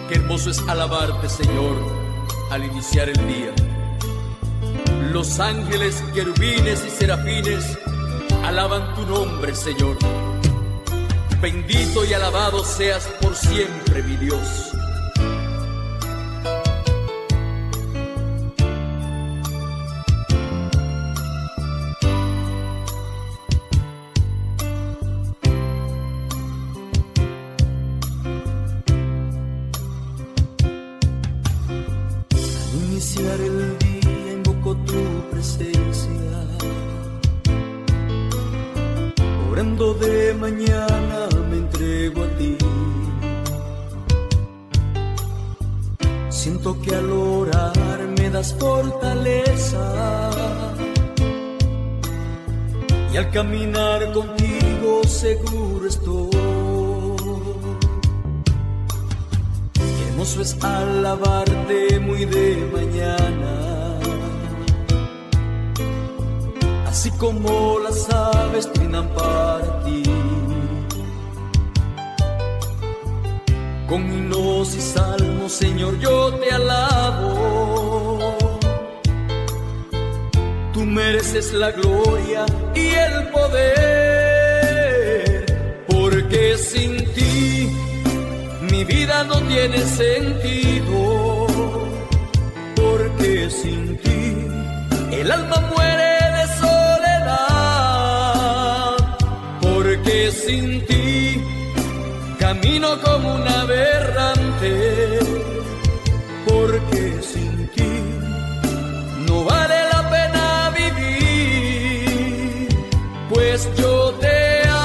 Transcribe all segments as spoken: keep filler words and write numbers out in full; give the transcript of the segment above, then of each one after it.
Qué hermoso es alabarte, Señor, al iniciar el día. Los ángeles, querubines y serafines alaban tu nombre, Señor. Bendito y alabado seas por siempre, mi Dios. Iniciar el día invoco tu presencia, orando de mañana me entrego a ti. Siento que al orar me das fortaleza y al caminar contigo seguro estoy. Hermoso es alabarte muy de mañana, así como las aves trinan para ti. Con himnos y salmos, Señor, yo te alabo. Tú mereces la gloria y el poder, porque sin ti mi vida no tiene sentido, porque sin ti el alma muere de soledad, porque sin ti camino como un aberrante, porque sin ti no vale la pena vivir, pues yo te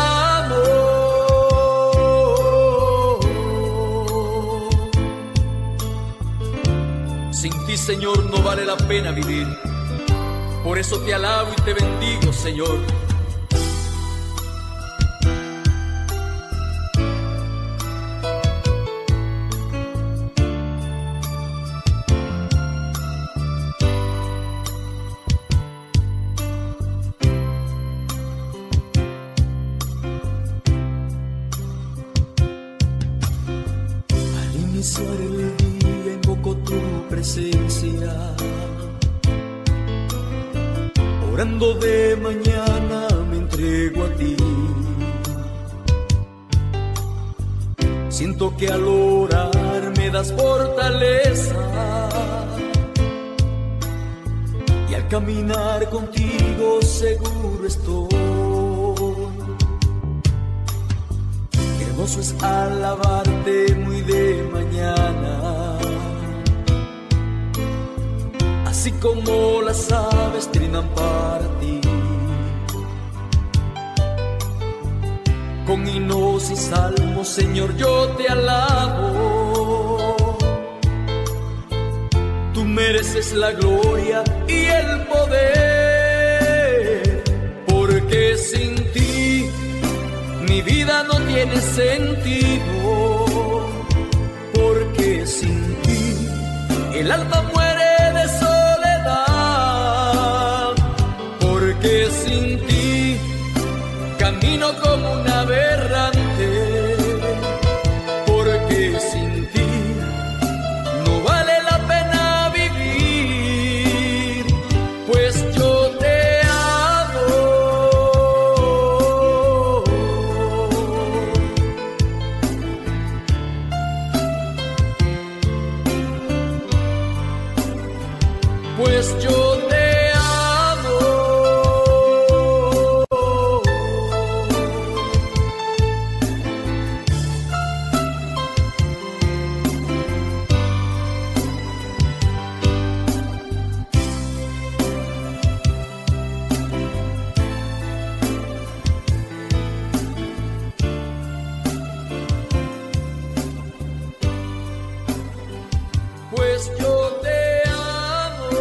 Señor, no vale la pena vivir. Por eso te alabo y te bendigo, Señor. Al iniciar el día invoco tu presencia, orando de mañana me entrego a ti. Siento que al orar me das fortaleza y al caminar contigo seguro estoy. Qué hermoso es alabarte muy de mañana, así como las aves trinan para ti. Con himnos y salmos, Señor, yo te alabo. Tú mereces la gloria y el poder, porque sin ti mi vida no tiene sentido, porque sin ti el alma muere de soledad, porque sin ti camino como un aberrante, porque sin ti no vale la pena vivir, pues yo te amo. Pues yo te Pues yo te amo.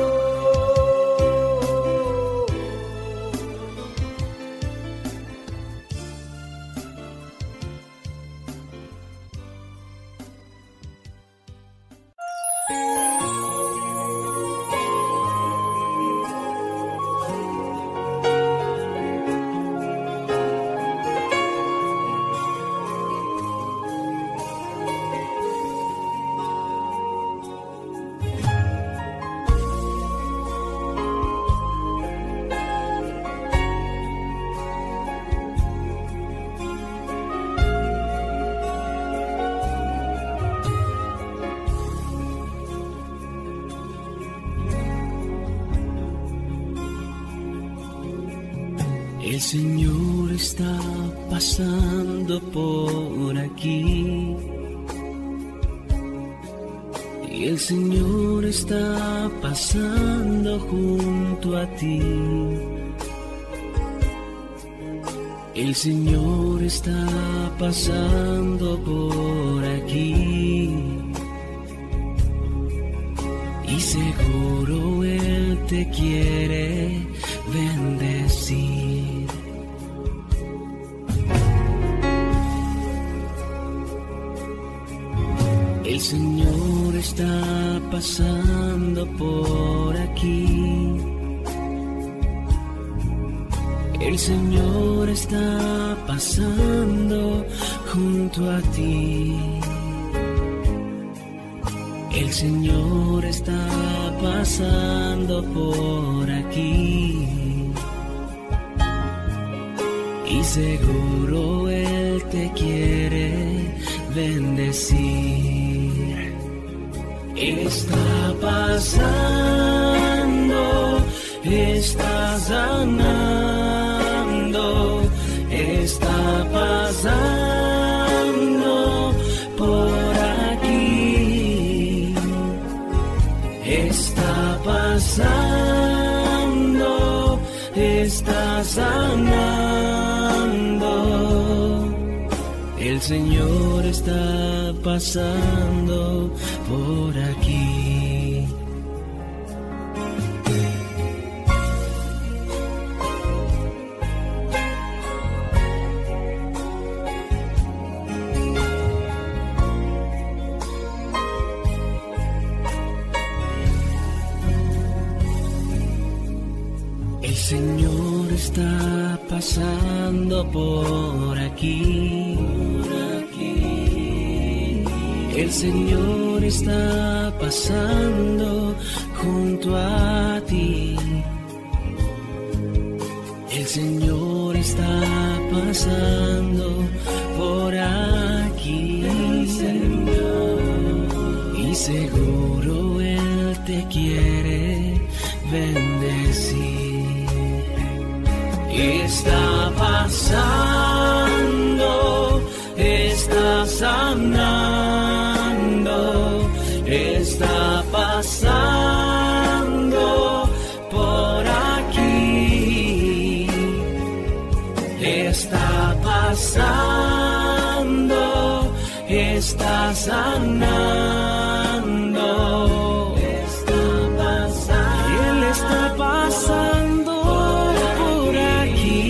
El Señor está pasando por aquí. Y el Señor está pasando junto a ti. El Señor está pasando por aquí. Y seguro Él te quiere bendecir. El Señor está pasando por aquí. El Señor está pasando junto a ti. El Señor está pasando por aquí. Y seguro Él te quiere bendecir. Está pasando, está sanando, está pasando por aquí. Está pasando, está sanando. El Señor está pasando por aquí. El Señor está pasando por aquí. El Señor está pasando junto a ti. El Señor está pasando por aquí. Y seguro Él te quiere bendecir. Está pasando, está sanando, está pasando por aquí. Está pasando, está sanando, está pasando. Y Él está pasando por aquí.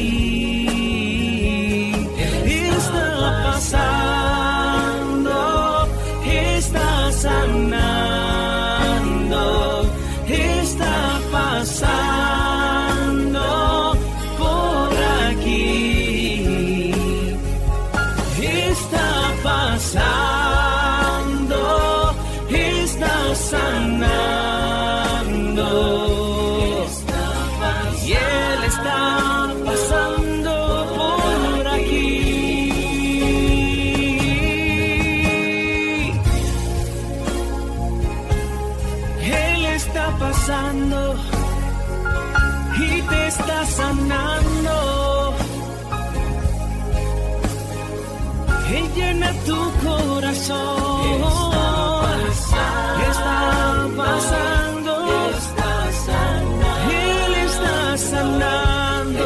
Está pasando, está sanando, está pasando por aquí. Está pasando, está sanando, y Él está pasando por aquí. Él está pasando y te está sanando. Él llena tu corazón. Está pasando, está pasando, Él está sanando.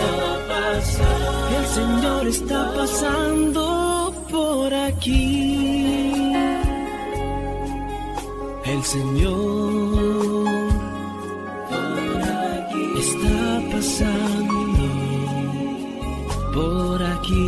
El Señor está pasando por aquí. El Señor por aquí está pasando por aquí.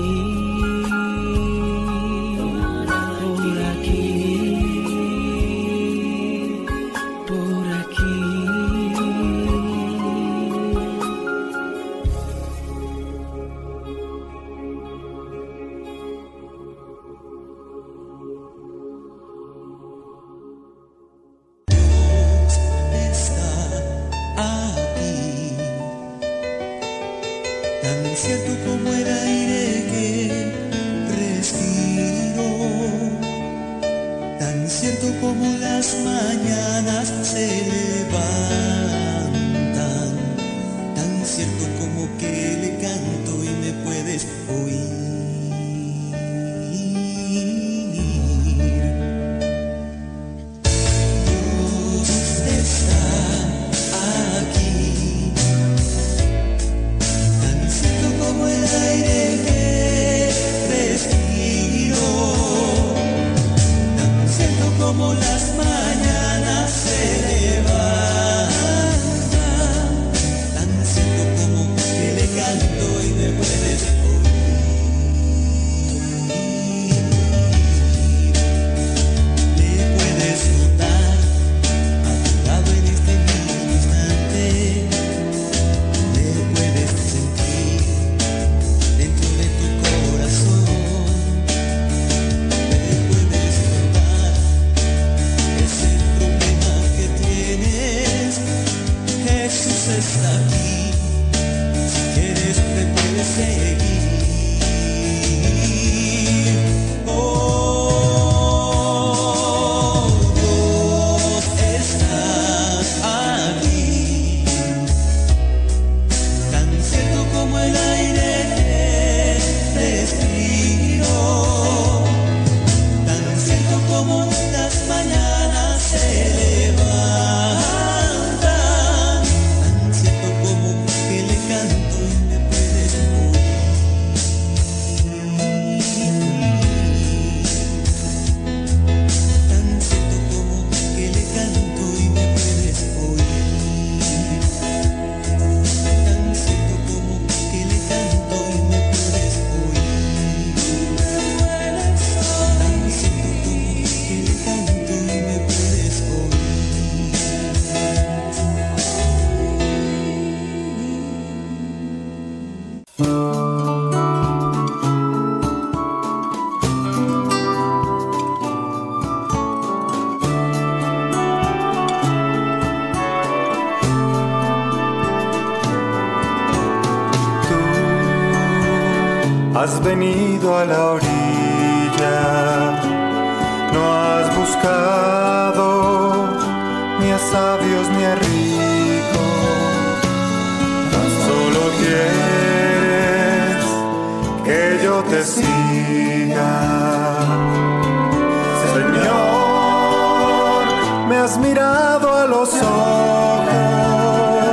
Cierto como el aire que respiro, tan cierto como las mañanas se levantan, tan cierto como que le canto has venido a la orilla, no has buscado ni a sabios ni a ricos, tan solo quieres que yo te siga. Señor, me has mirado a los ojos,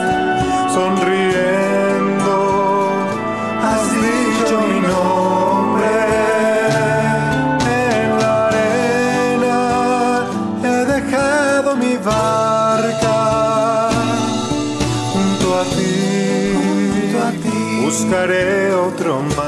sonriendo, has dicho mi nombre. En la arena he dejado mi barca, junto a ti, junto a ti buscaré otro mar.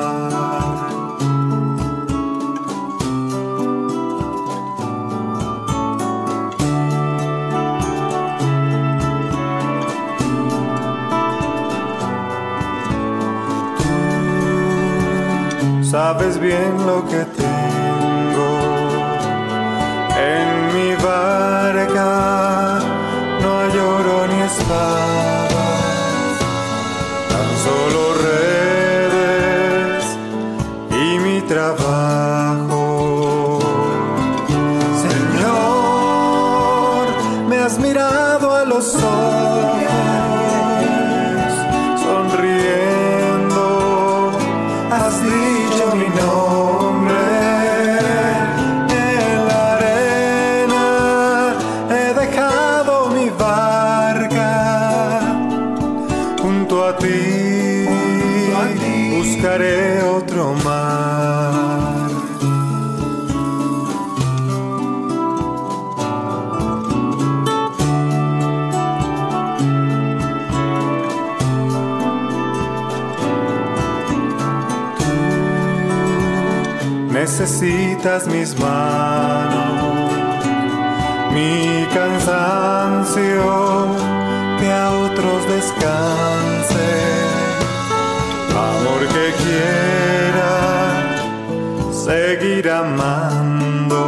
Sabes bien lo que tengo en mi barca, no hay oro ni espadas, tan solo redes y mi trabajo. Señor, me has mirado a los ojos, sonriendo, has dicho mi nombre. En la arena he dejado mi barca, junto a ti, junto a ti buscaré otro mar. Necesitas mis manos, mi cansancio, que a otros descanse, amor que quiera seguir amando.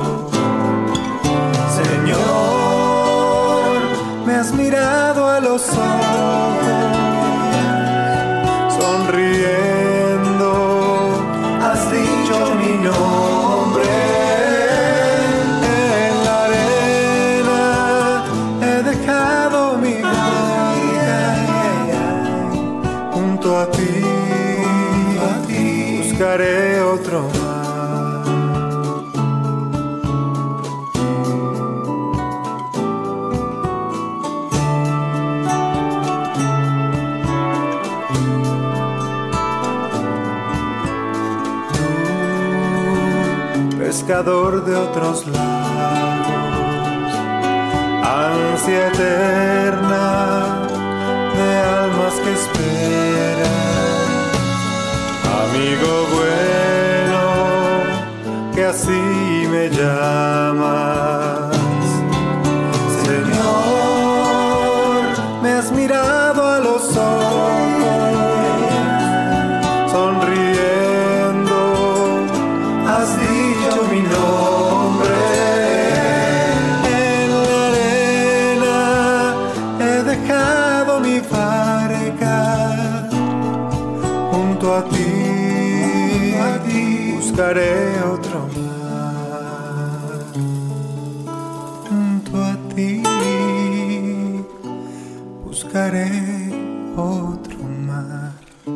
Señor, me has mirado a los ojos, sonriendo, has dicho mi nombre. En la arena he dejado mi barca, junto a ti, a ti buscaré otro mar. Pescador de otros lagos, ansia eterna de almas que esperan, amigo bueno, que así me llamas. Señor, me has mirado a los ojos, sonriendo, has dicho mi nombre. En la arena he dejado mi barca, junto a ti, a ti buscaré otro mar. Junto a ti buscaré otro mar.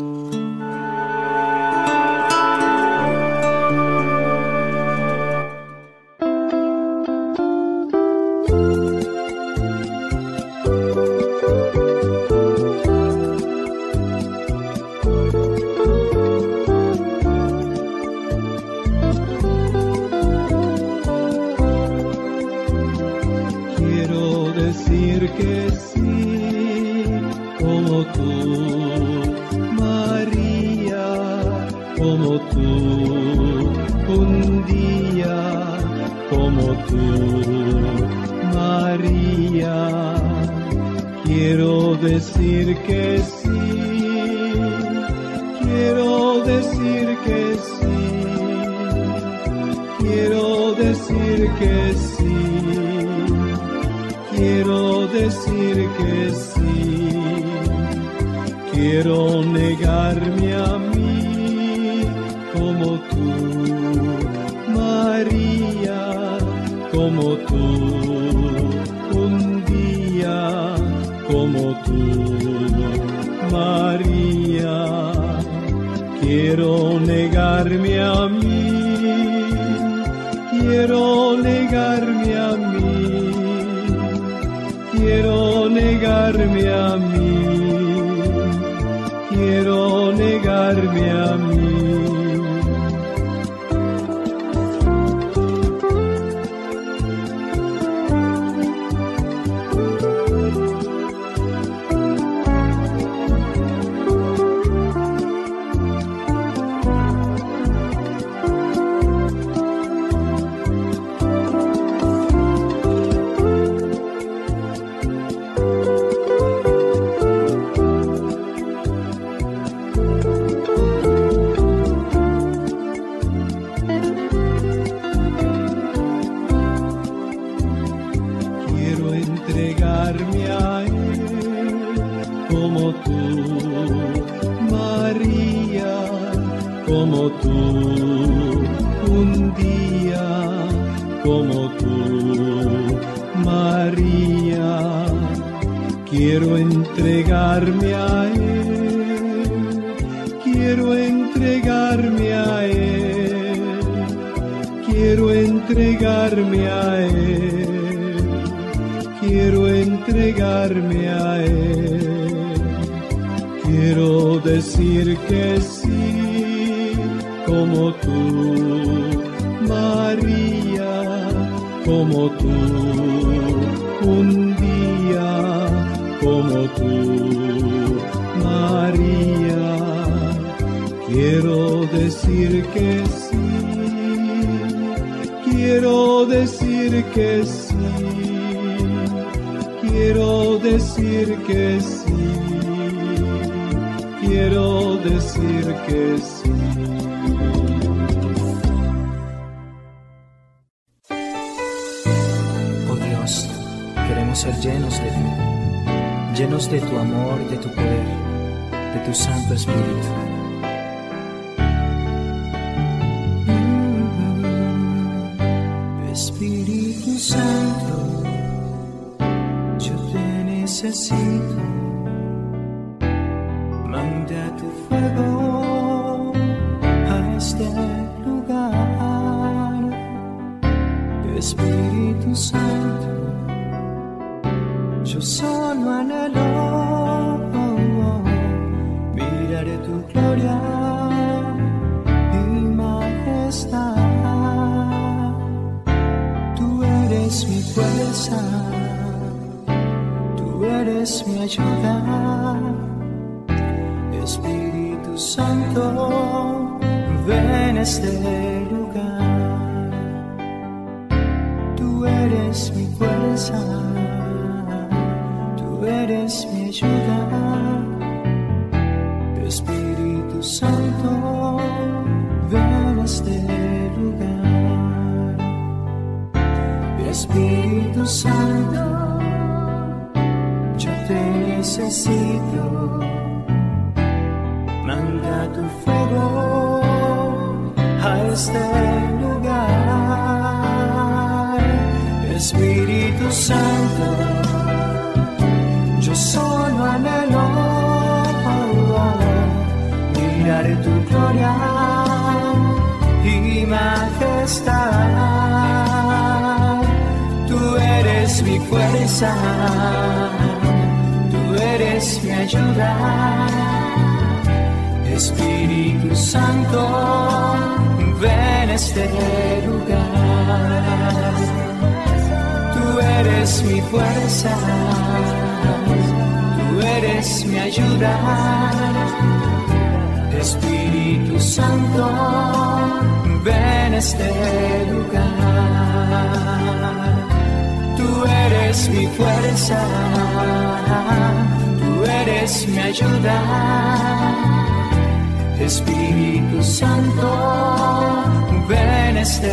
Que sí, como tú, María, como tú, un día, como tú, María. Quiero decir que sí, quiero decir que sí, quiero decir que sí. Quiero decir que sí, quiero negarme a mí, como tú, un día como tú, María. Quiero negarme a mí, quiero negarme a mí, quiero negarme a mí, quiero negarme a mí. Quiero entregarme a Él, quiero entregarme a Él, quiero entregarme a Él, quiero entregarme a Él. Quiero decir que sí, como tú, María, como tú, un día como tú, María. Quiero decir que sí, quiero decir que sí, quiero decir que sí, quiero decir que sí. Oh Dios, queremos ser llenos de ti, llenos de tu amor, de tu poder, de tu Santo Espíritu. Espíritu Santo, yo te necesito. Manda tu fuego a este lugar. Espíritu Santo, yo solo anhelo mirar tu gloria y majestad. Tú eres mi fuerza, tú eres mi ayuda. Espíritu Santo, ven a este lugar. Tú eres mi fuerza, tú eres mi ayuda. Espíritu Santo, ven a este lugar. Espíritu Santo, yo te necesito. Manda tu fuego a este lugar. Espíritu Santo, yo solo anhelo mirar tu gloria y majestad. Tú eres mi fuerza, tú eres mi ayuda. Espíritu Santo, ven a este lugar. Tú eres mi fuerza, tú eres mi ayuda. Espíritu Santo, ven a este lugar. Tú eres mi fuerza, tú eres mi ayuda. Espíritu Santo, ven a este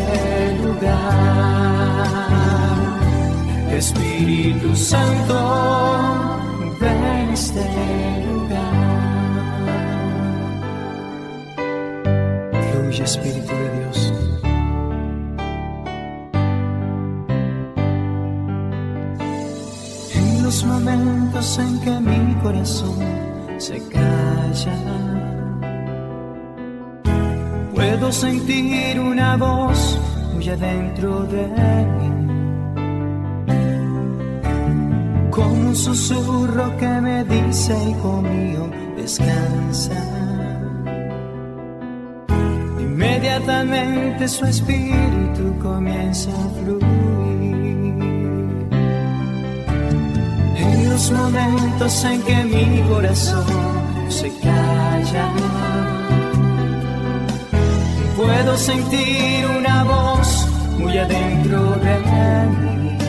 lugar. Espíritu Santo, ven a este lugar. Fluye, Espíritu de Dios. los momentos en que mi corazón se calla, puedo sentir una voz muy adentro de mí, como un susurro que me dice: hijo mío, descansa. Inmediatamente su espíritu comienza a fluir. En los momentos en que mi corazón se calla, puedo sentir una voz muy adentro de mí,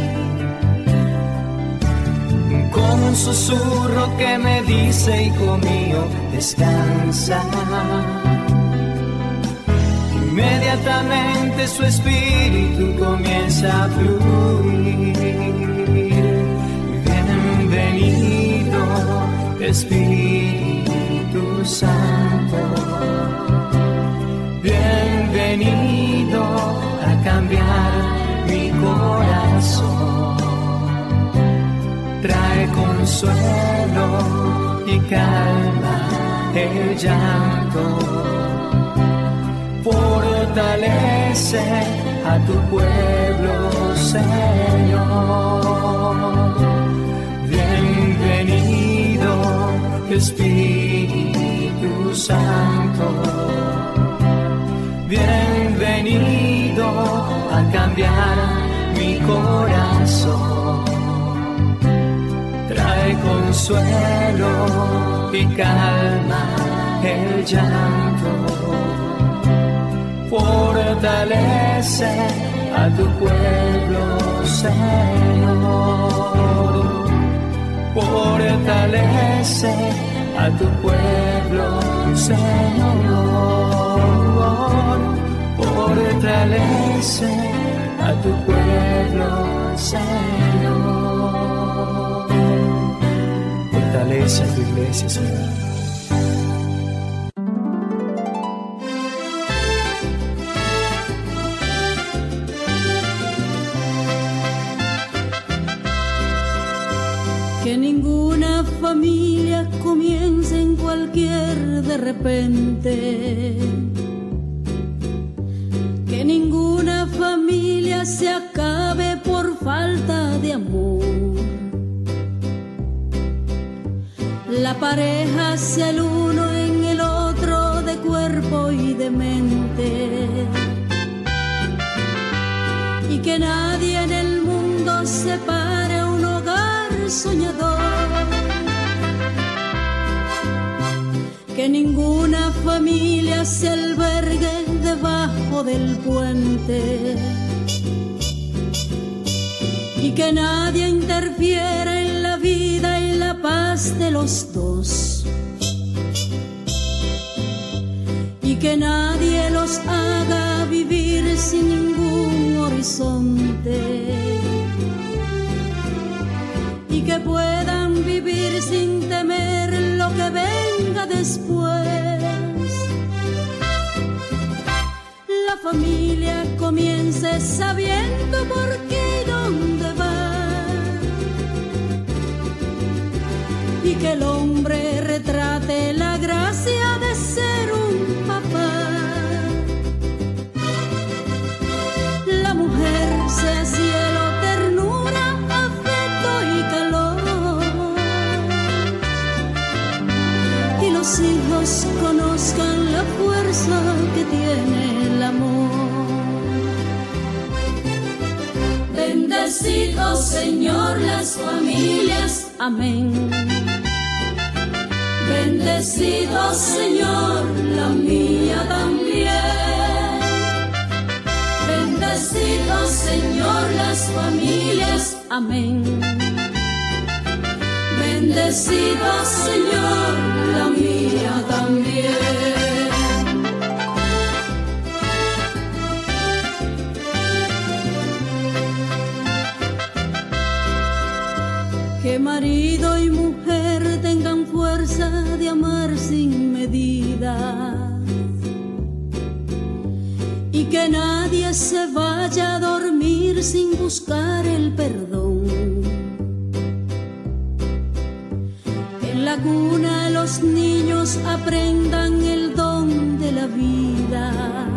como un susurro que me dice: hijo mío, descansa. Inmediatamente su espíritu comienza a fluir. Bienvenido, Espíritu Santo. Bienvenido a cambiar mi corazón. Trae consuelo y calma el llanto. Fortalece a tu pueblo, Señor. Bienvenido, Espíritu Santo. Bienvenido a cambiar mi corazón. Trae consuelo y calma el llanto. Fortalece a tu pueblo, Señor. Fortalece a tu pueblo, Señor. Fortalece a tu pueblo, Señor. Fortalece a tu iglesia, Señor. Que ninguna familia comience en cualquier de repente. Que ninguna familia se acabe por falta de amor. La pareja sea el uno en el otro de cuerpo y de mente. Y que nadie en el mundo separe un hogar soñador. Que ninguna familia se albergue debajo del puente. Y que nadie interfiera en la vida y la paz de los dos. Y que nadie los haga vivir sin ningún horizonte. Y que puedan vivir sin temer lo que venga después. La familia comience sabiendo por qué y dónde va. Y que el hombre retrate la gracia de ser un papá. La mujer sea cielo, ternura, y calor. Y los hijos conozcan la fuerza que tiene el amor. Bendecido, Señor, las familias. Amén. Bendecido, Señor, la mía también. Bendecido, Señor, las familias. Amén. Bendecido, Señor, la mía también. Que marido y mujer tengan fuerza de amar sin medida. Y que nadie se vaya a dormir sin buscar el perdón. cuna los niños aprendan el don de la vida.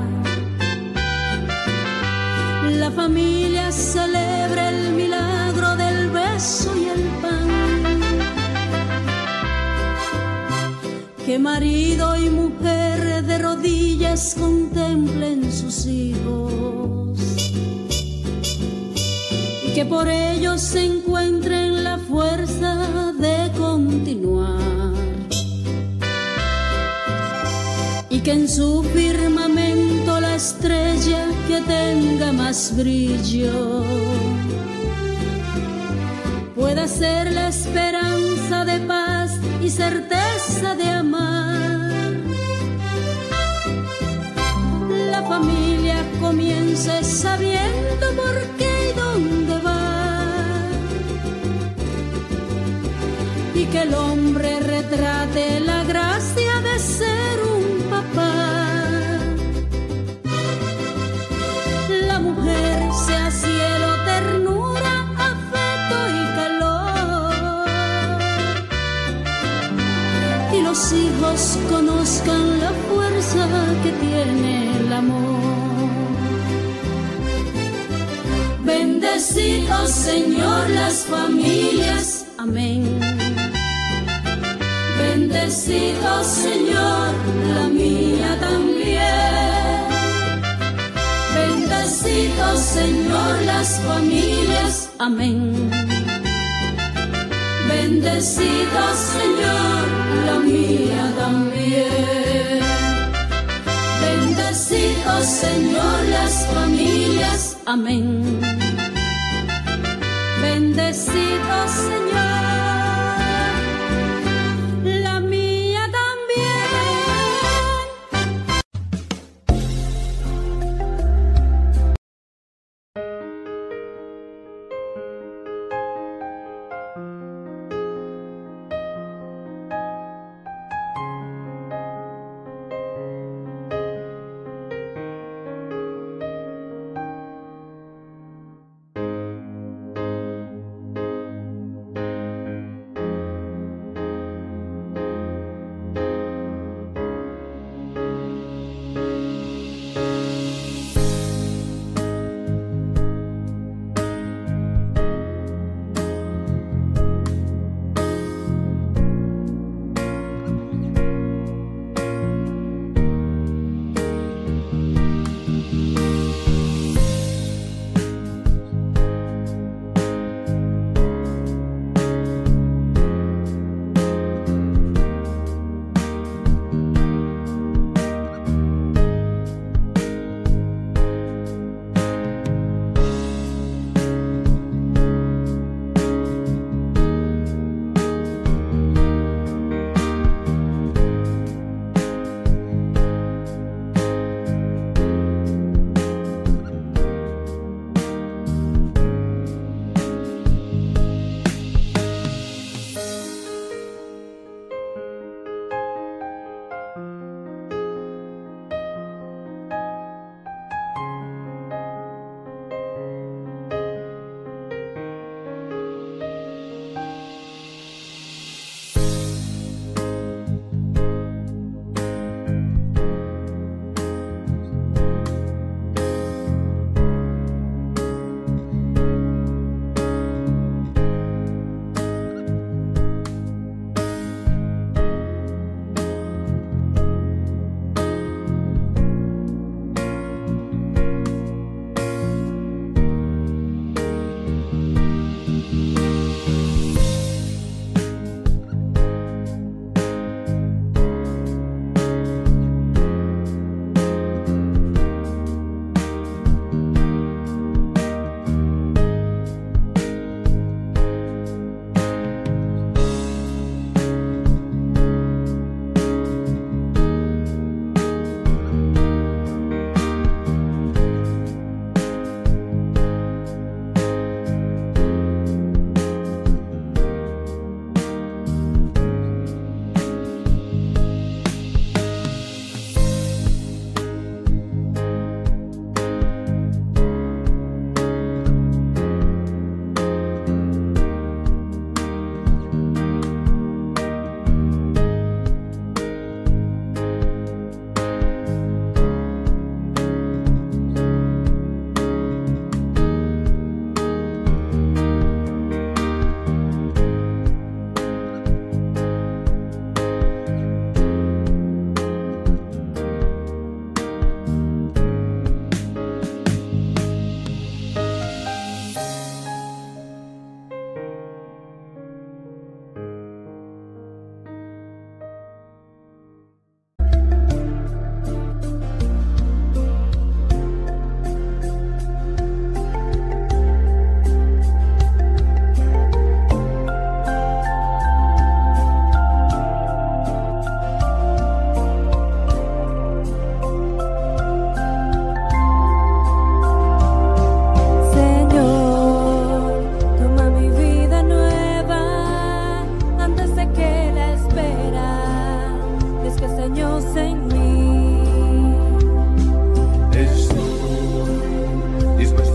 La familia celebra el milagro del beso y el pan. Que marido y mujer de rodillas contemplen sus hijos y que por ellos se encuentren la fuerza de continuar, y que en su firmamento la estrella que tenga más brillo pueda ser la esperanza de paz y certeza de amar. La familia comience sabiendo por qué y dónde va, y que el hombre retrate la gracia de ser un papá. La mujer sea cielo, ternura, afecto y calor, y los hijos conozcan la fuerza que tiene el amor. Bendecid, oh Señor, las familias, amén. Bendecid, oh Señor, la mía también. Bendecid, oh Señor, las familias, amén. Bendecid, oh Señor, la mía también. Bendecid, oh Señor, las familias, amén. Bendecid, oh Señor.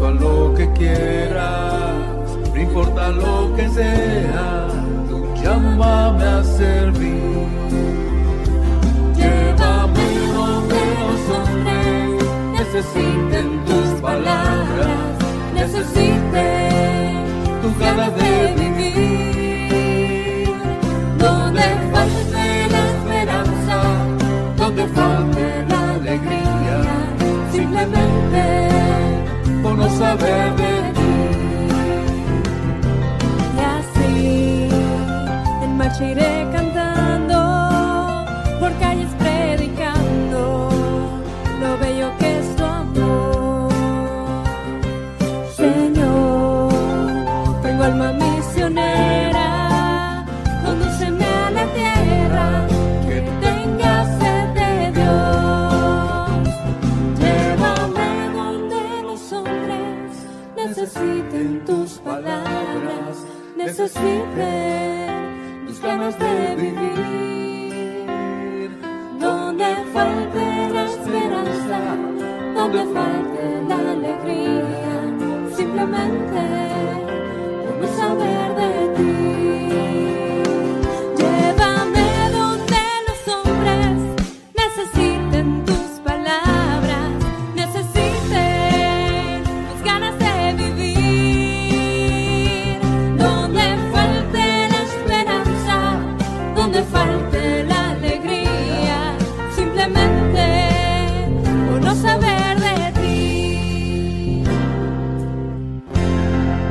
a lo que quieras, no importa lo que sea, tú llámame a servir. Llévame donde los hombres necesiten tus palabras, necesiten tus ganas de vivir. Donde falte la esperanza, donde falte la alegría, simplemente por no saber de ti. Y así en marcha iré cantando, por calles predicando lo bello que es tu amor. Señor, tengo alma misionera, condúceme a la tierra que tenga sed de Dios. Llévame donde los hombres necesiten tus palabras, necesiten tus ganas de vivir. Donde falte la esperanza, donde falte la alegría, simplemente por no saber de ti. Llévame donde los hombres necesiten tus palabras, necesiten tus ganas de vivir. Donde falte la esperanza, donde falte la alegría, simplemente por no saber de ti.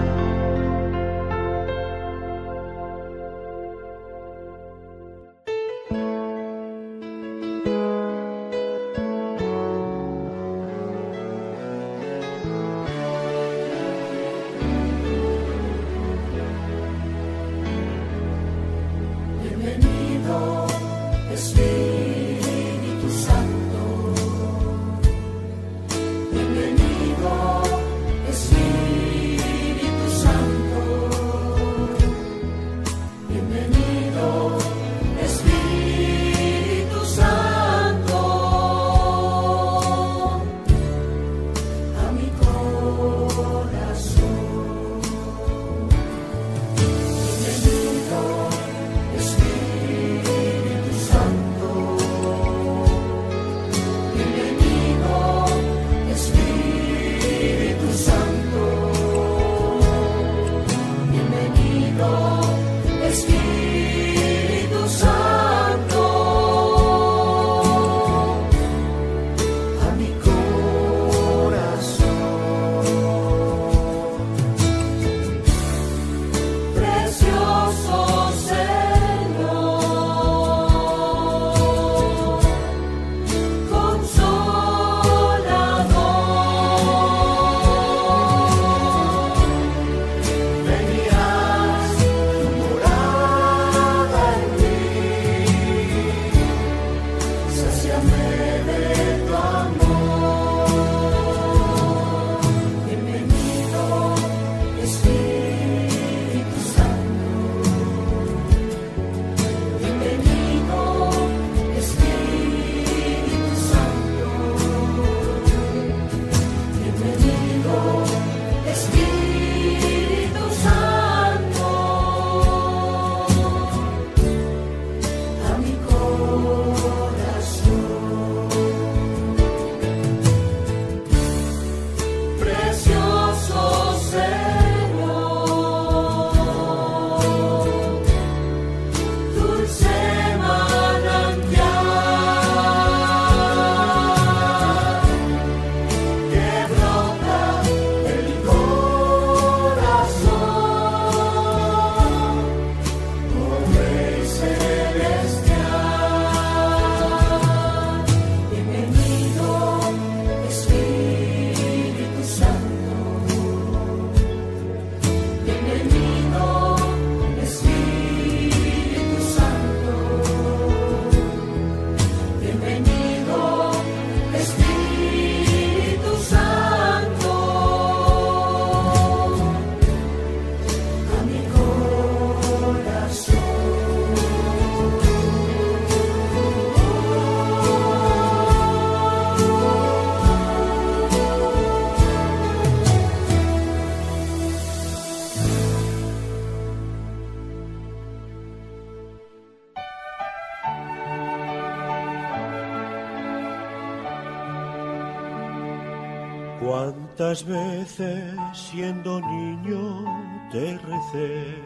Cuántas veces siendo niño te recé,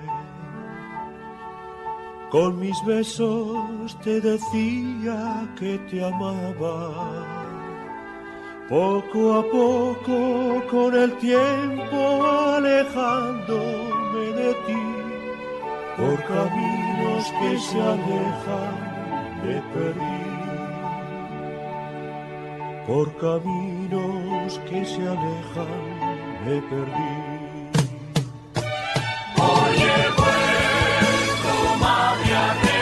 con mis besos te decía que te amaba. Poco a poco, con el tiempo alejándome de ti, por caminos que se alejan me perdí. Por caminos que se alejan me perdí. Hoy he vuelto, madre, a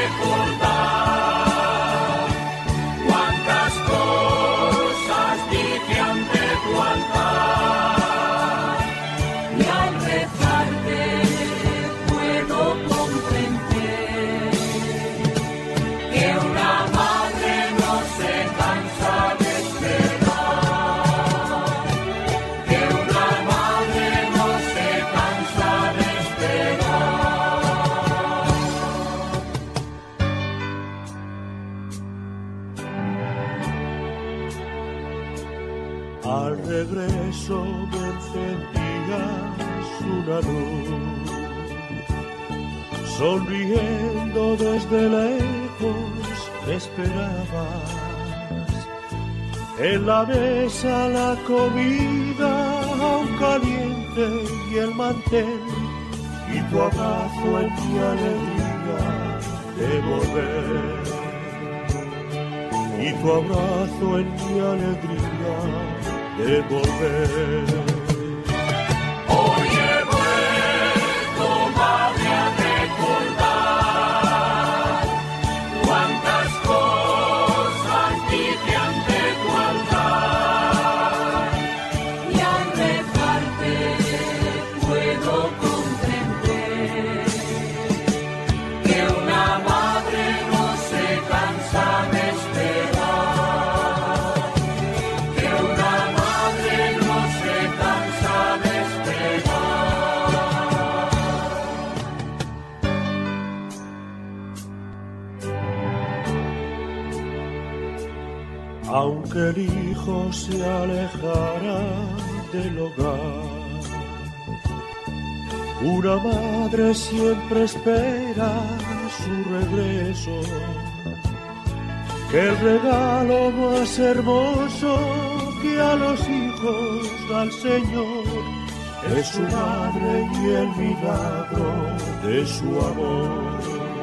recordar cuántas cosas dije ante tu altar, y al rezarte puedo comprender que una madre no se cansa de esperar, que una madre no se cansa de esperar. Al regreso me encendías una luz, sonriendo desde lejos me esperabas. En la mesa la comida aún caliente y el mantel, y tu abrazo en mi alegría de volver. Y tu abrazo en mi alegría de volver. Hoy he vuelto, madre, a recordar cuántas cosas dije ante tu altar, y al rezarte puedo comprender que una madre no se cansa de esperar, que una madre no se cansa de esperar. Aunque el hijo se alejara del hogar, una madre siempre espera su regreso, que el regalo más hermoso que a los hijos da el Señor es su madre y el milagro de su amor.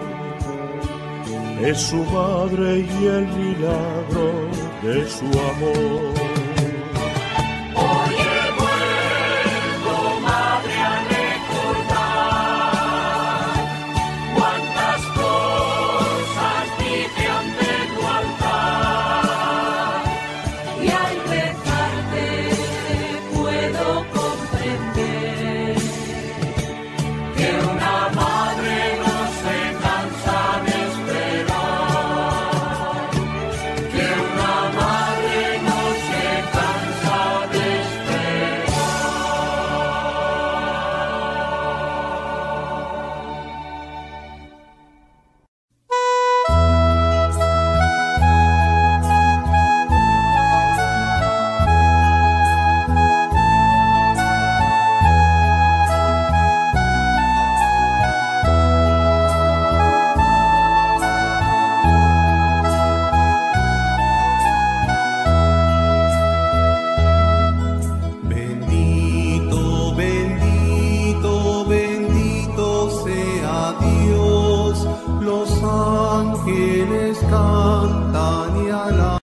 Es su madre y el milagro de su amor. Hoy he vuelto, madre, a recordar cuántas cosas dije ante tu altar, y al rezarte puedo comprender que una madre no se cansa de esperar, que una madre no se cansa de Bendito, bendito, bendito sea Dios, los ángeles cantan y alaban.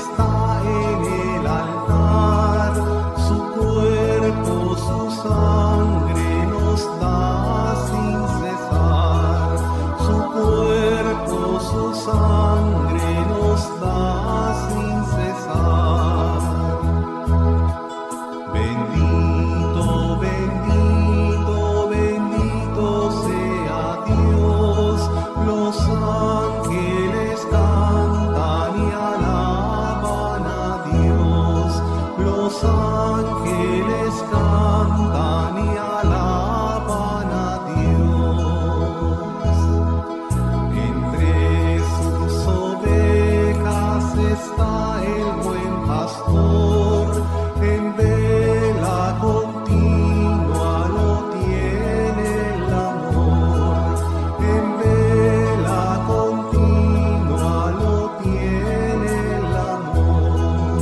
está en el altar, su cuerpo, su sangre nos da sin cesar, su cuerpo, su sangre nos da sin cesar. Bendito, bendito, bendito sea Dios, los ángeles cantan y alaban a Dios, los ángeles cantan y alaban a Dios. Entre sus ovejas está el buen pastor, en vela continua lo tiene el amor, en vela continua lo tiene el amor.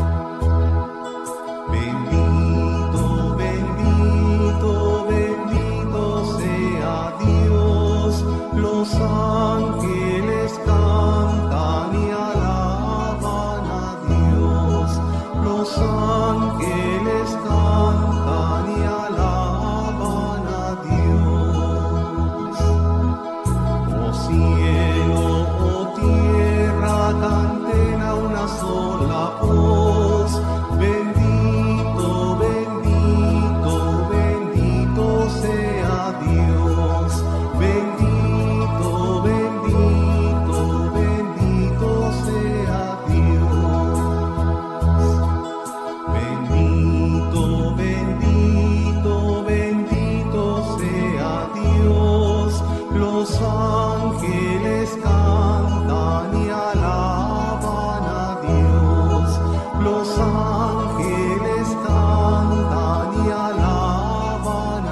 Bendito, bendito, bendito sea Dios, los ángeles cantan y alaban a Dios, los ángeles cantan y alaban a Dios. Oh cielo, oh tierra, canten a una sola voz, bendito, bendito, bendito sea Dios, bendito, bendito, bendito sea Dios. Bendito, bendito, bendito sea Dios, los ángeles cantan y alaban a Dios, los ángeles cantan y alaban a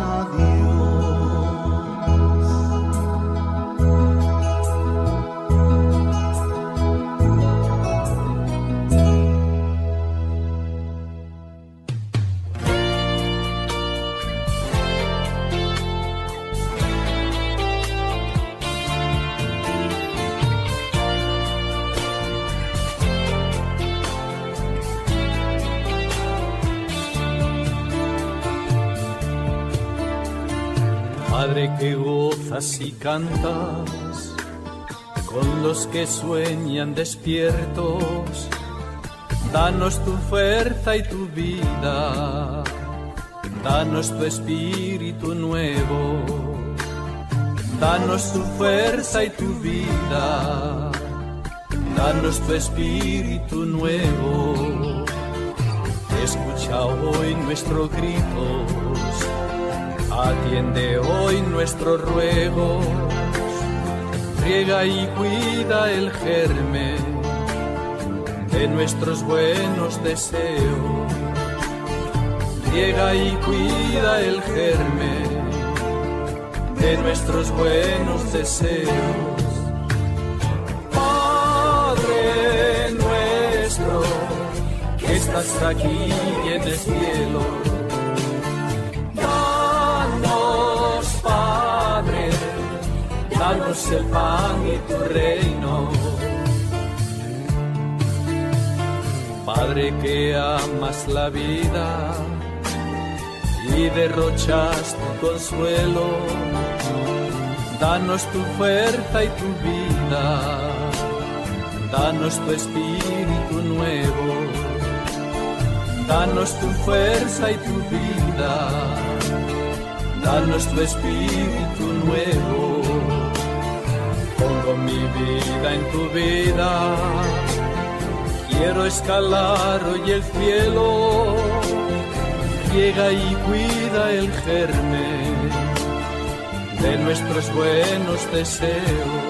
Padre que gozas y cantas con los que sueñan despiertos, danos tu fuerza y tu vida, danos tu espíritu nuevo, danos tu fuerza y tu vida, danos tu espíritu nuevo. Escucha hoy nuestros gritos, atiende hoy nuestros ruegos, riega y cuida el germen de nuestros buenos deseos, riega y cuida el germen de nuestros buenos deseos. Padre nuestro, que estás aquí en el cielo, Padre, danos el pan y tu reino. Padre que amas la vida y derrochas tu consuelo, danos tu fuerza y tu vida, danos tu espíritu nuevo, danos tu fuerza y tu vida, danos tu espíritu nuevo. Pongo mi vida en tu vida, quiero escalar hoy el cielo, riega y cuida el germen de nuestros buenos deseos,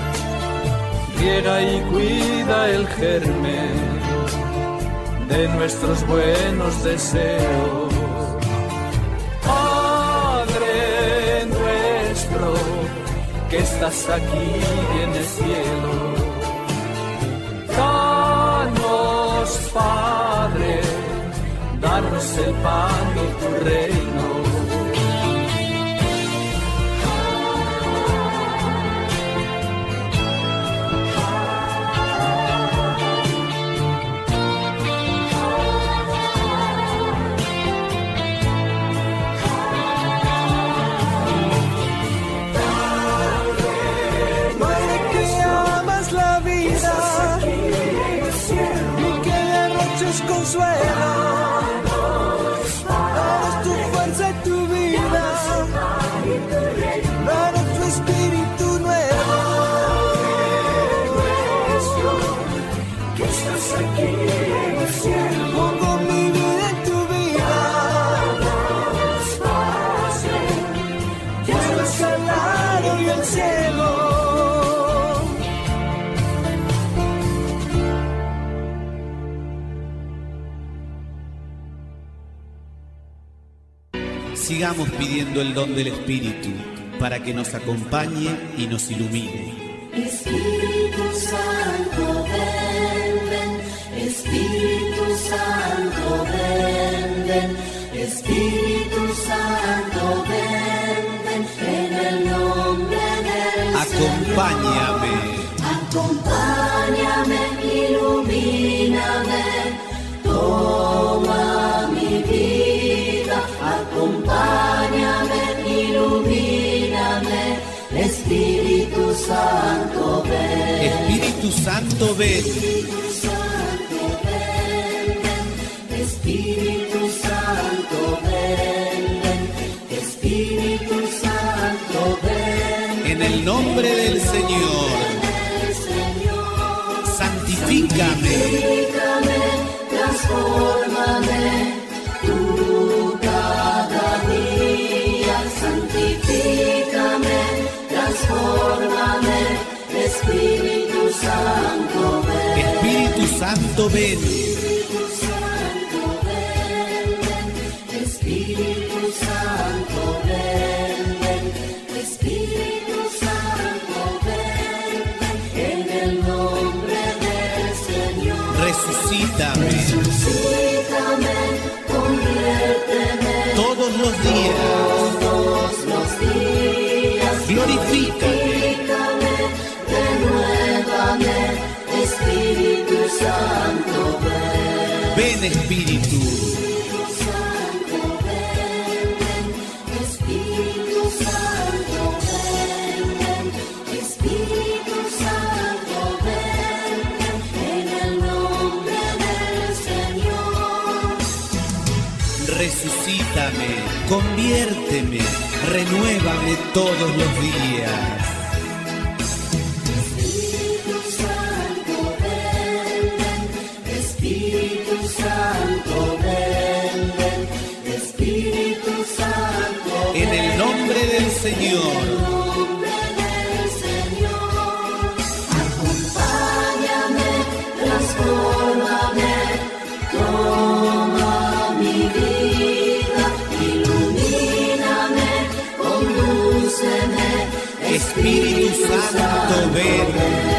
riega y cuida el germen de nuestros buenos deseos. Que estás aquí en el cielo, danos, Padre, danos el pan y tu reino. es consuelo, danos tu fuerza y tu vida, danos tu espíritu nuevo, que estás aquí en el cielo. Pongo mi vida en tu vida, que estás al lado y el cielo. Sigamos pidiendo el don del Espíritu para que nos acompañe y nos ilumine. Espíritu Santo, ven, ven. Espíritu Santo, ven, ven. Espíritu Santo, ven, ven. En el nombre del Acompáñame. Señor. Acompáñame, ilumíname. Toma mi vida. Acompáñame, ilumíname, Espíritu Santo, ven. Espíritu Santo, ven. Espíritu Santo, ven, ven. Espíritu Santo, ven, ven. Espíritu Santo, ven. En el nombre del Señor. Santifícame. Santifícame, transfórmame. Tú cada día santifícame, transfórmame, Espíritu Santo, ven. Espíritu Santo, ven. Espíritu Santo, ven, ven. Espíritu Santo, ven, ven. Espíritu Santo, ven, ven. En el nombre del Señor. Resucítame. Resucítame. Conviérteme todos los días, todos los días, glorifícame, renuévame, Espíritu Santo, ven. Ven, Espíritu. Espíritu Santo, ven, ven. Espíritu Santo, ven, ven. Espíritu Santo, ven, ven. En el nombre del Señor. Resucítame, conviérteme, renuévame todos los días. Espíritu Santo, ven, ven. Espíritu Santo, ven, ven. Espíritu Santo, ven. En el nombre del Señor. En el nombre del Señor. Acompáñame, transfórmame, toma mi vida, ilumíname, condúceme, Espíritu Santo, ven.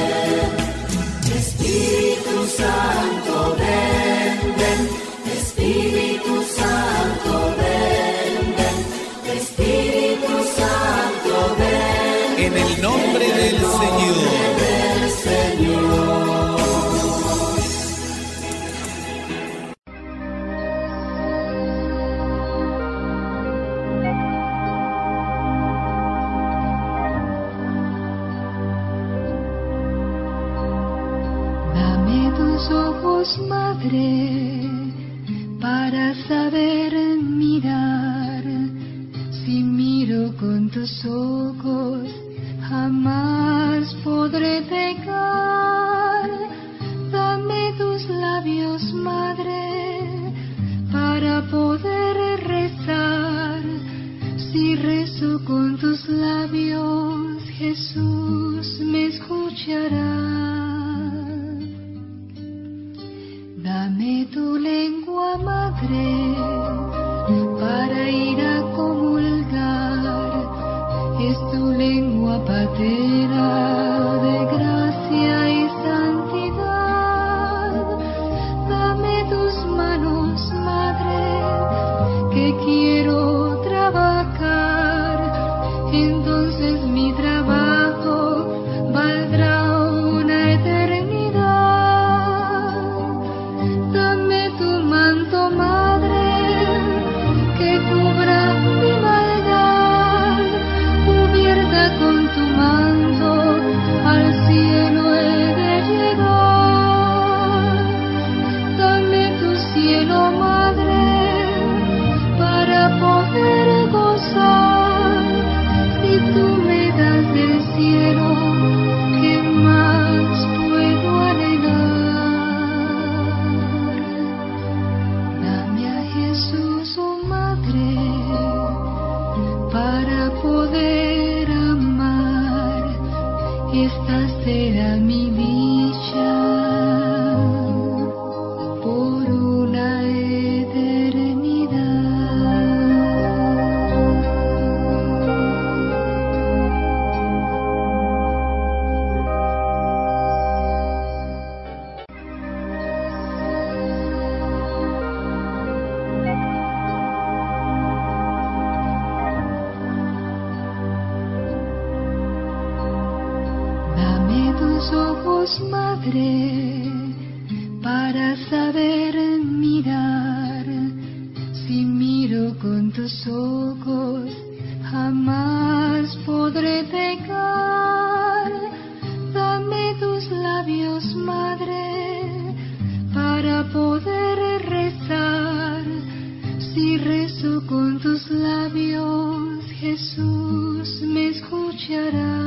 Espíritu Santo, ven, ven. Espíritu Santo, ven, ven. Espíritu Santo, ven. En el nombre del Señor. Del Señor. Ojos, madre, para saber mirar. Si miro con tus ojos, jamás podré pecar. Dame tus labios, madre, para poder rezar. Si rezo con tus labios, Jesús me escuchará. Dame tu lengua, madre, para ir a comulgar. Es tu lengua paterna de gracia y santidad. Dame tus manos, madre, que quiero trabajar. Entonces mi trabajo valdrá una eternidad. Dame tu manto, madre, que cubra mi maldad. Cubierta con tu manto, al cielo he de llegar. Dame tu madre para saber mirar. Si miro con tus ojos, jamás podré pecar. Dame tus labios, madre, para poder rezar. Si rezo con tus labios, Jesús me escuchará.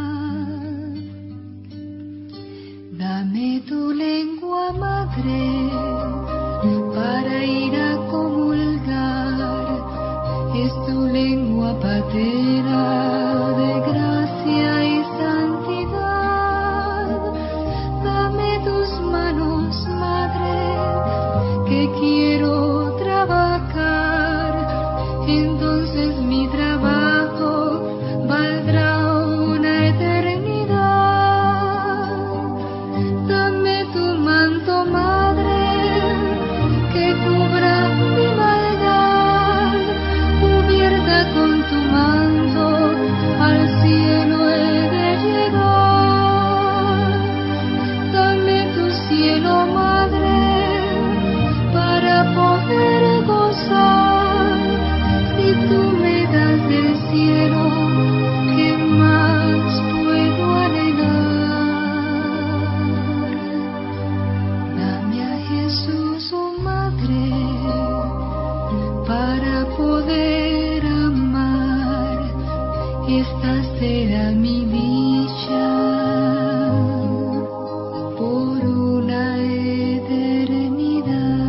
Dame tu lengua, madre, para ir a comulgar. Es tu lengua paterna de gracia y santidad. Dame tus manos, madre, que quiero trabajar. Entonces mi trabajo valdrá una eternidad. Dame tu manto, madre, que cubra mi maldad. Cubierta con tu manto, al cielo he de llegar. Dame tu cielo, madre, para poder gozar. Si tú me das el cielo, ¿qué más puedo anhelar? Dame a Jesús, oh madre, para poder amar. Esta será mi dicha por una eternidad.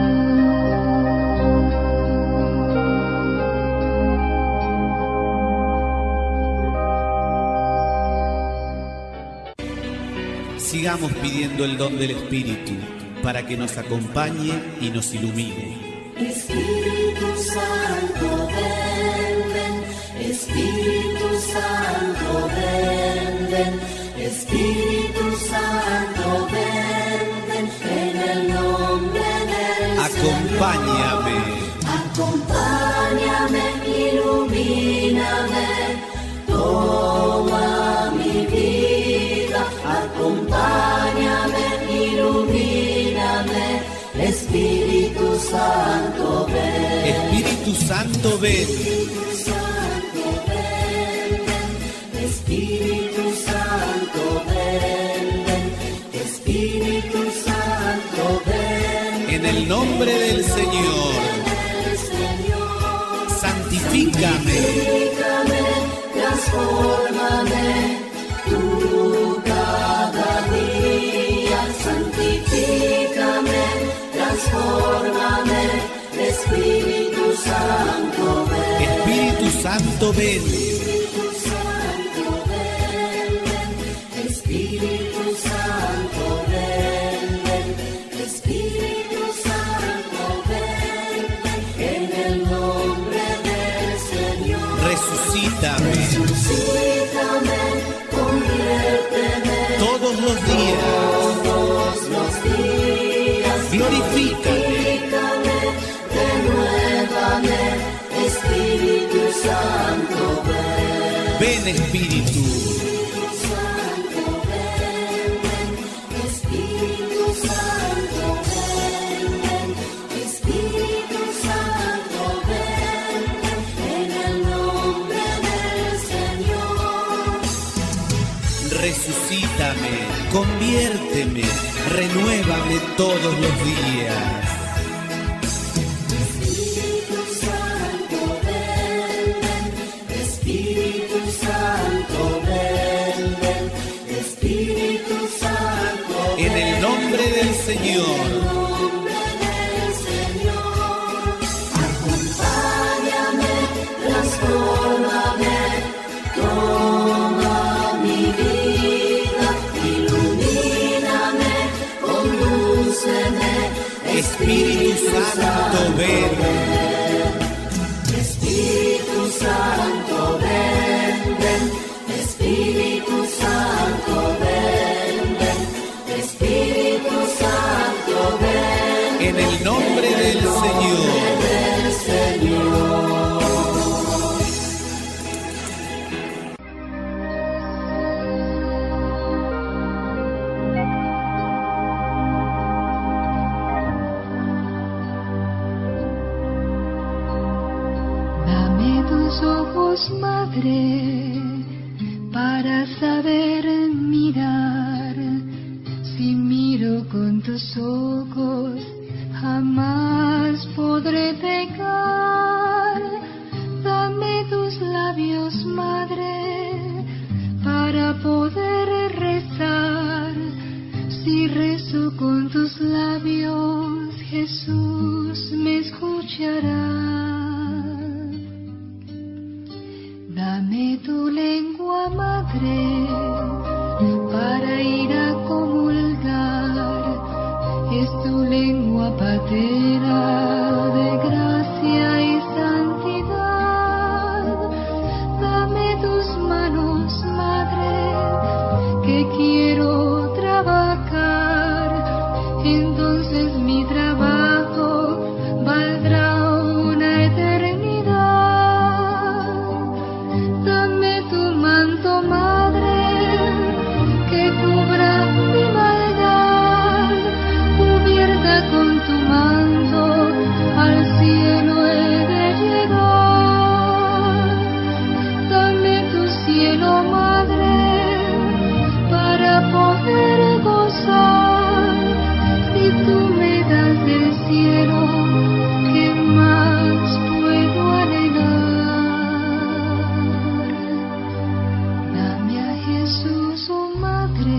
Sigamos pidiendo el don del Espíritu para que nos acompañe y nos ilumine. Espíritu Santo, ven, ven. Espíritu Santo, ven, ven. Espíritu Santo, ven, ven. En el nombre del Acompáñame. Señor. Acompáñame, ilumíname. Toma mi vida. Acompáñame, ilumíname. Espíritu Santo, ven. Espíritu Santo, ven. Espíritu Santo, ven, ven. Espíritu Santo, ven. En el nombre del Señor. Santifícame. Transfórmame. Tú cada día. Santifícame. Transfórmame. Espíritu Santo, ven. Espíritu Santo, ven. Espíritu Santo, ven, ven. Espíritu Santo, ven, ven. En el nombre del Señor. Resucítame. Resucítame, conviérteme. Todos los días. Todos los días. Glorifícame. Renuévame. Espíritu Santo, ven. Ven, Espíritu. Resucítame, conviérteme, renuévame todos los días. Espíritu Santo, ven, ven. Espíritu Santo, ven, ven. Espíritu Santo, ven. En el nombre del Señor. En el nombre del Señor. Acompáñame, transfórmame, toma mi vida, ilumíname, condúceme. Espíritu Santo, ven. Espíritu Santo, ven, ven. Espíritu Santo, ven, ven. Espíritu Santo, ven. En el nombre del Señor. Del Señor. ojos, madre, para saber mirar. Si miro con tus ojos, jamás podré pecar. Dame tus labios, madre, para poder rezar. Si rezo con tus labios, Jesús me escuchará. Dame tu lengua, madre, para ir a comulgar. Es tu lengua patera de gracia y santidad. Dame tus manos, madre, que quiero trabajar. Entonces mi trabajo valdrá una eternidad. Dame tu manto, madre, que cubra mi maldad. Cubierta con tu manto, al cielo he de llegar. Dame tu cielo, madre, para poder gozar. Si tú me das el cielo, ¿qué más puedo anhelar? Dame a Jesús, oh madre,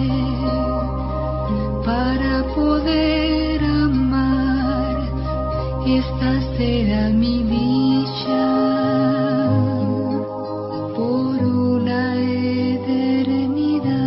para poder amar. Esta será mi dicha por una eternidad.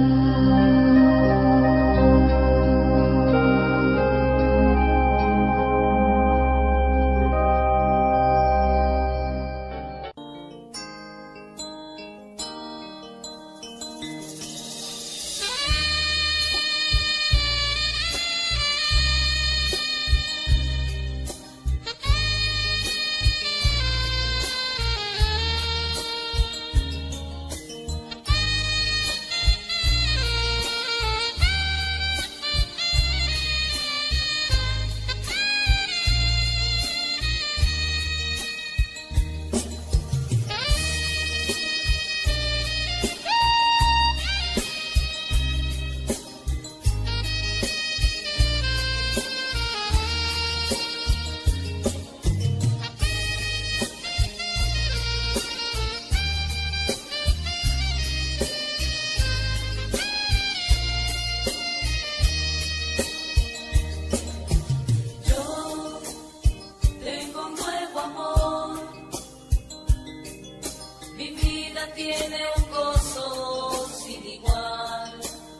Tiene un gozo sin igual.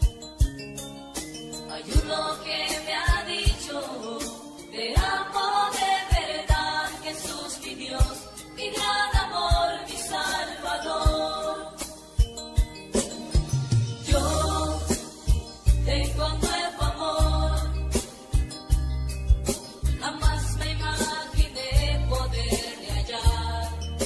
Hay uno que me ha dicho: te amo de verdad, Jesús mi Dios, mi gran amor, mi Salvador. Yo tengo un nuevo amor, jamás me imaginé poderle hallar.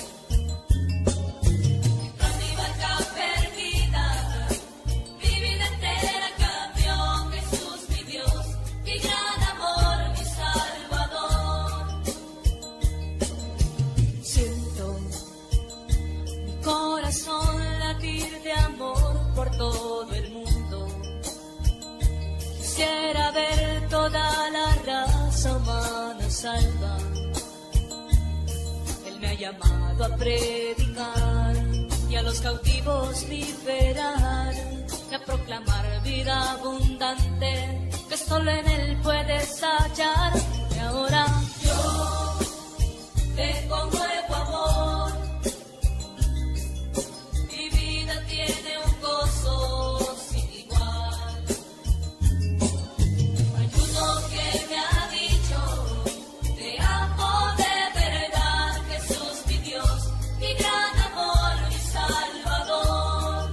Por todo el mundo, quisiera ver toda la raza humana salva. Él me ha llamado a predicar y a los cautivos liberar, y a proclamar vida abundante que solo en Él puedes hallar. Y ahora yo tengo un nuevo amor, tiene un gozo sin igual. Hay uno que me ha dicho: te amo de verdad, Jesús mi Dios, mi gran amor, mi Salvador.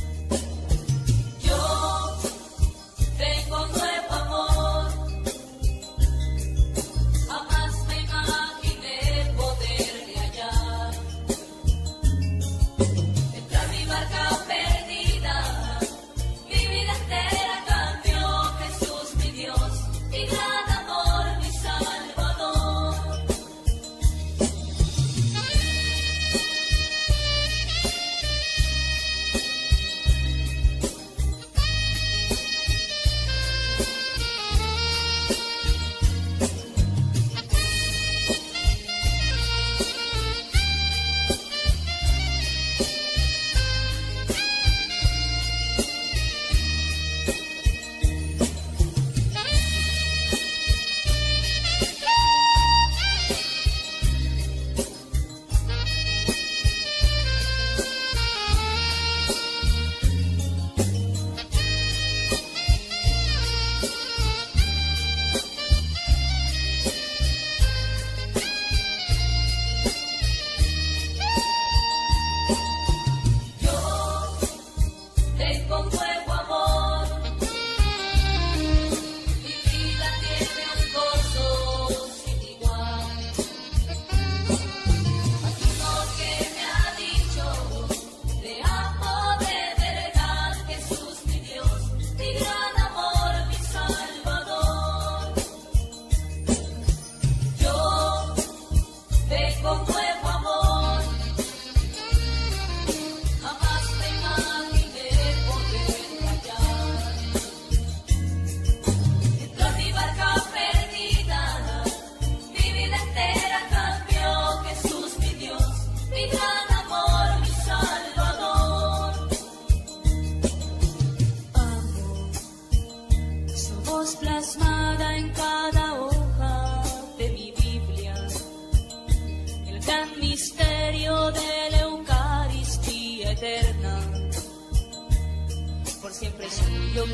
Yo tengo un nuevo amor,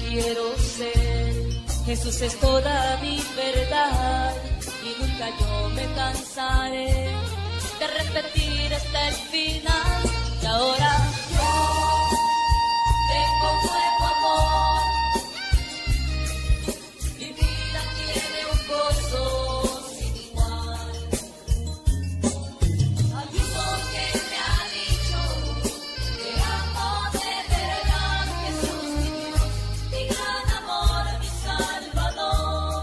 quiero ser. Jesús es toda mi verdad y nunca yo me cansaré de repetir hasta el final. Y ahora yo tengo nuevo amor, mi vida tiene un gozo sin igual. Alguno que me ha dicho que amo de verdad, Jesús mi Dios, mi gran amor, mi Salvador.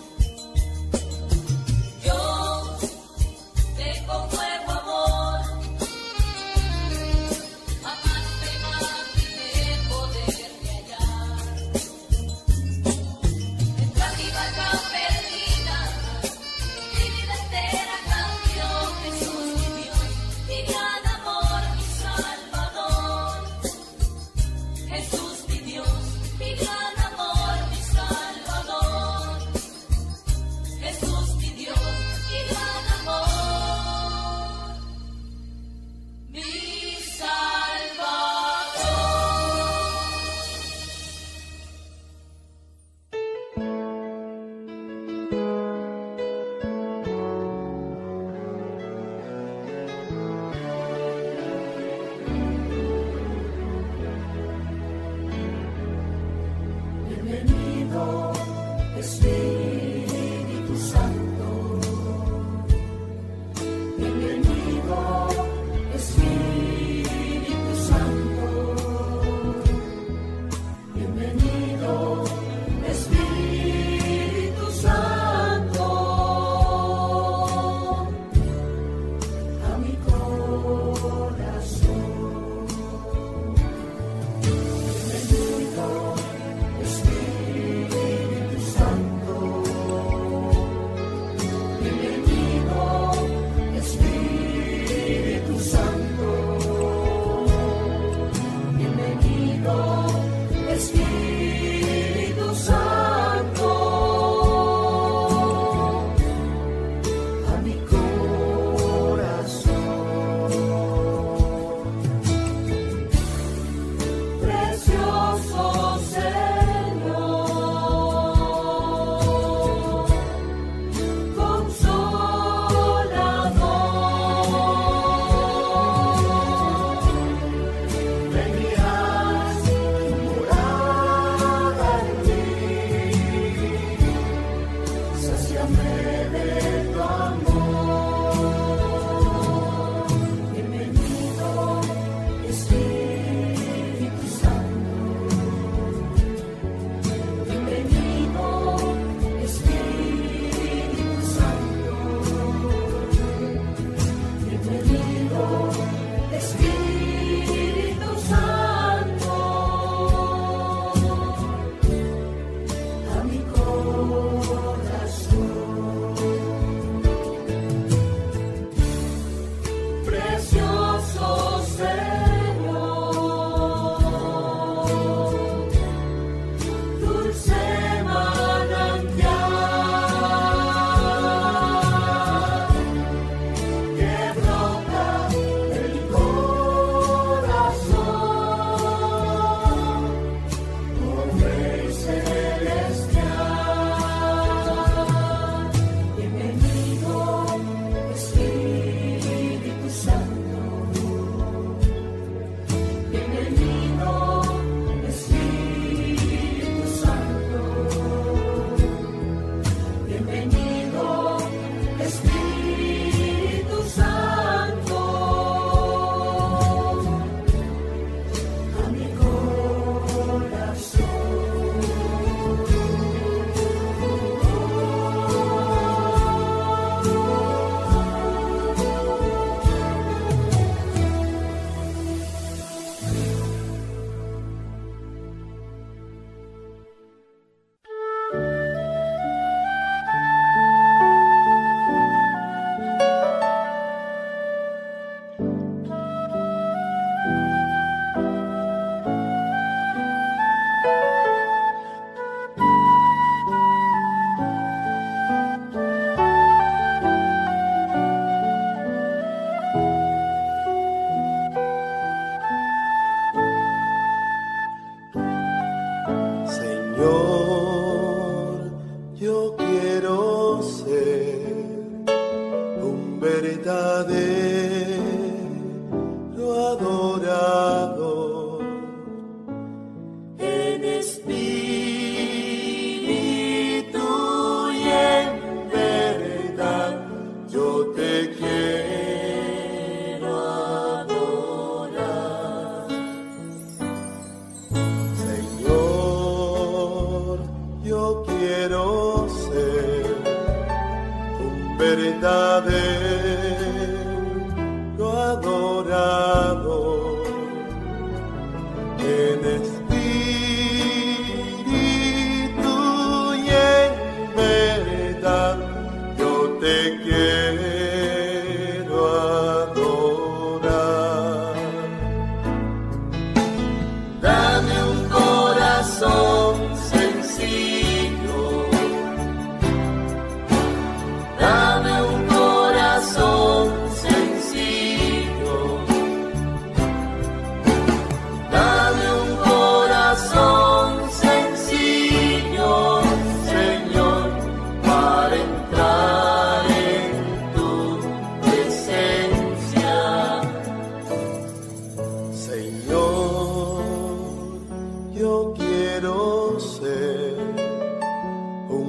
Yo tengo un nuevo amor, jamás me imaginé poderme hallar. Entra mi barca perdida, mi vida entera cambió. Jesús mi Dios, mi gran amor, mi Salvador. Jesús mi Dios, mi gran amor, mi Salvador. Jesús mi Dios, mi gran amor, mi Salvador. Bienvenido, Espíritu Santo. Bienvenido, Espíritu Santo. Bienvenido, Espíritu Santo, a mi corazón. Bienvenido, Espíritu Santo. Bienvenido, Espíritu Santo. Bienvenido, Espíritu Santo, a mi corazón. Precioso Señor, Consolador, venías morada en mí, sáciame de tu amor. Bienvenido, Espíritu Santo. Bienvenido, Espíritu Santo. Bienvenido, Espíritu Santo, a mi corazón. ser un verdadero adorador en espíritu y en verdad. Yo te quiero adorar, Señor. Yo quiero ser un verdadero adorador en espíritu y en verdad. Yo te quiero adorar. Dame un corazón sencillo, dame un corazón sencillo, dame un corazón sencillo, Señor, para entrar en tu presencia. Señor, yo quiero ser un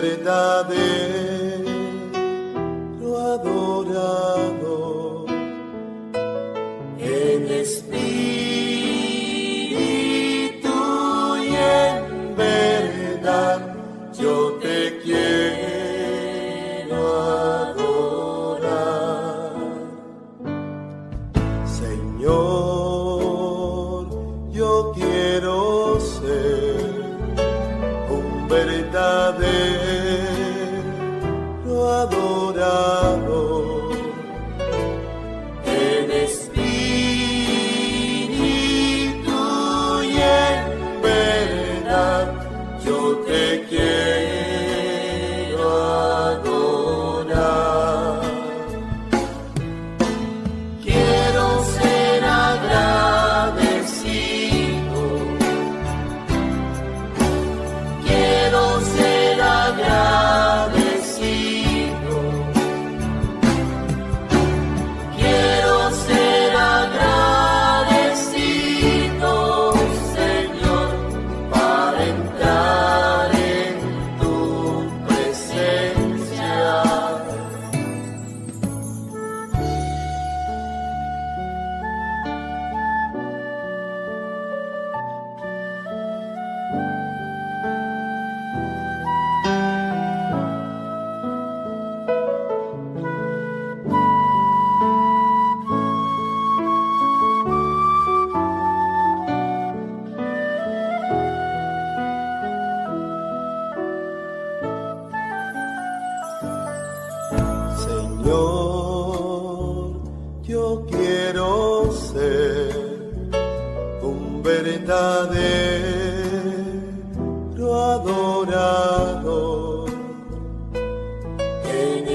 verdadero adorador en espíritu y en verdad. Yo te quiero adorar, Señor. Yo quiero ser un verdadero adorador en espíritu y en verdad. Yo te quiero adorar. Quiero ser agradecido, quiero ser agradecido, quiero ser agradecido, Señor, para entrar en tu presencia. Señor, yo quiero ser un verdadero adorador en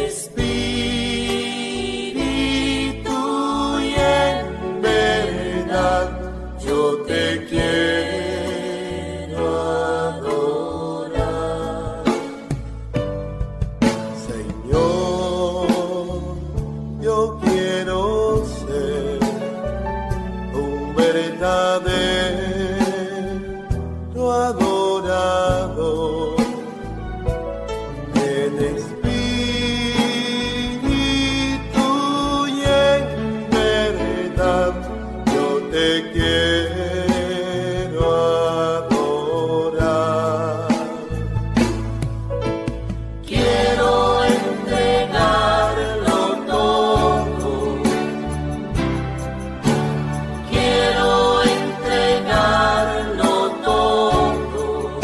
espíritu y en verdad. Yo te quiero adorar, Señor. Yo quiero ser un verdadero adorador en espíritu y en verdad. Yo te quiero adorar. Quiero entregarlo todo, quiero entregarlo todo,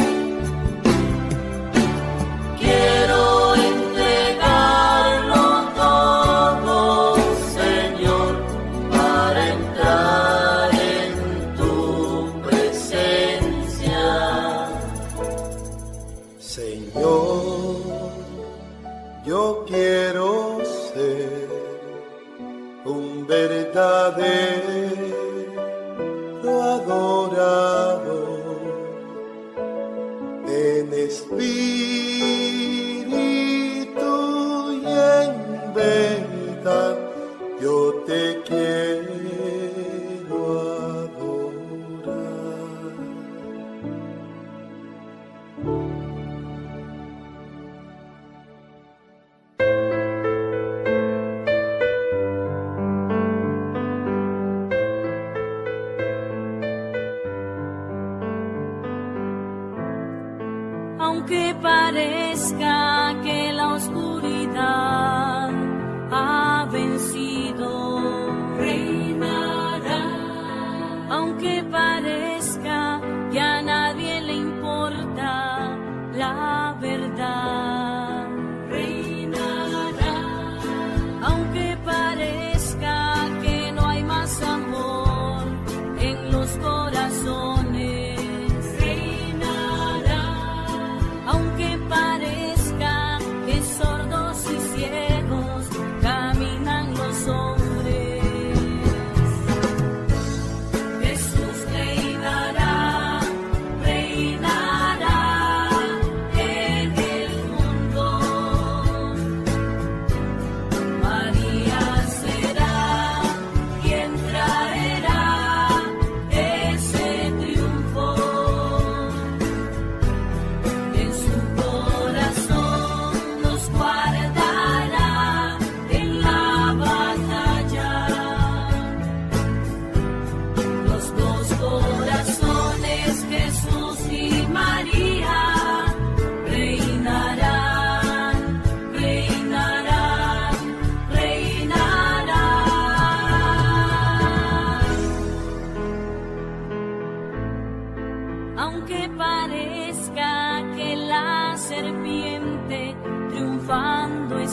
quiero entregarlo todo, Señor, para entrar en tu presencia. Señor, yo quiero ser un verdadero adorador en espíritu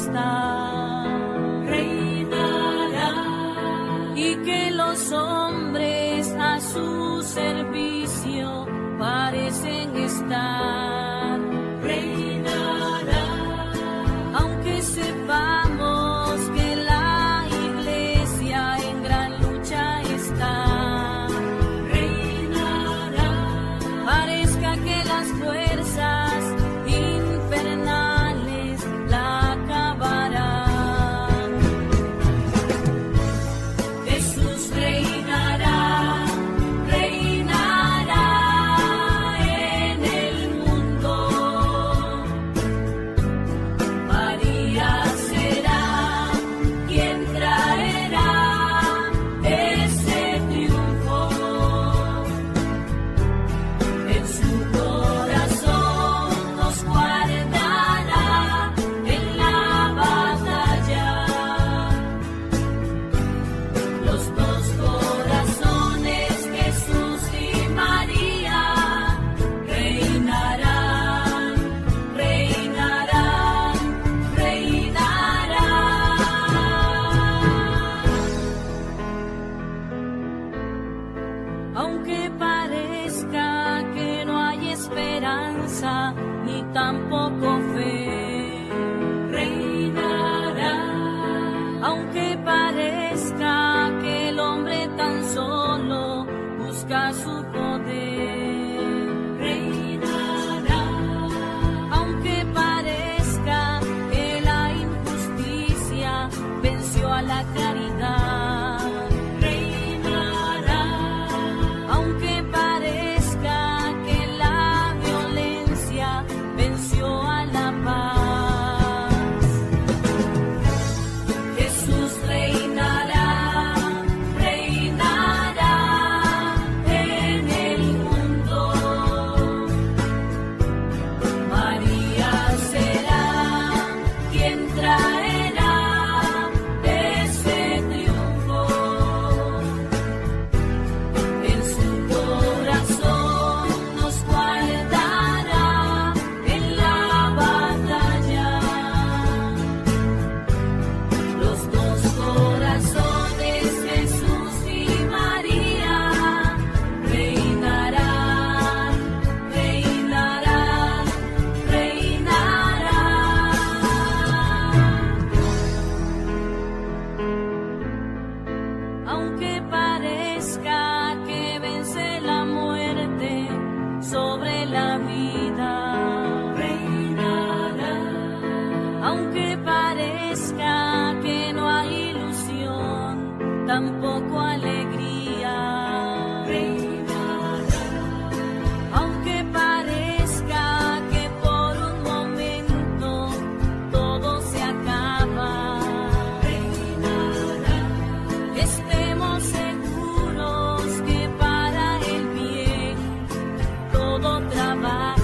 está, reinará, y que los hombres a su servicio parecen estar, reinará, aunque sepamos que la iglesia en gran lucha está, reinará, parezca que las fuerzas infernales la acabarán. Jesús reinará, reinará en el mundo. María será quien traerá ese triunfo. En su corazón nos guardará en la batalla. Los dos corazones, Jesús y María, reinarán, reinarán, reinarán. Aunque parezca que no hay esperanza ni tampoco fe, reinará. Aunque parezca que el hombre tan solo busca su poder, reinará. Aunque parezca que la injusticia venció a la caridad, reinará. Aunque parezca que la violencia venció a la paz, Jesús reinará, reinará en el mundo. María será quien traerá ese triunfo. En su corazón nos guardará en la batalla. Los dos corazones, Jesús y María, reinarán, reinarán, reinarán. Aunque parezca que vence la muerte sobre la vida, reinará. Aunque parezca que no hay ilusión, tampoco alegría, reinará. Aunque parezca que por un momento todo se acaba, reinará. Estemos seguros que para el bien todo trabaja.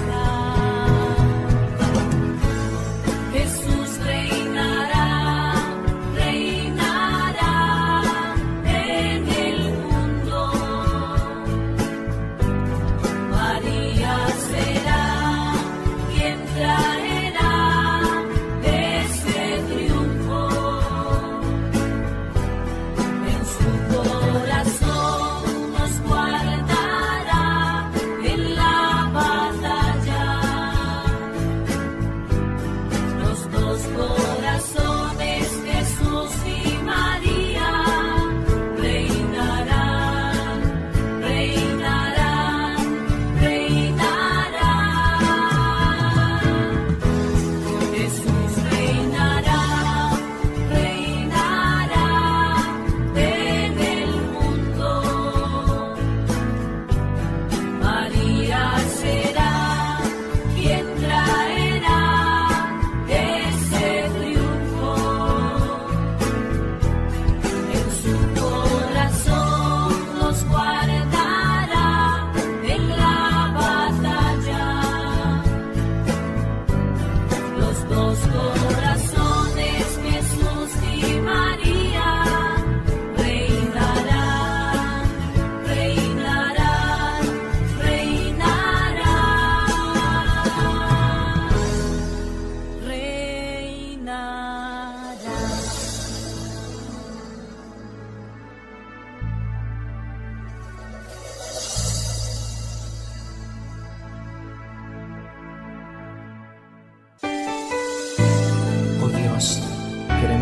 Jesús reinará, reinará en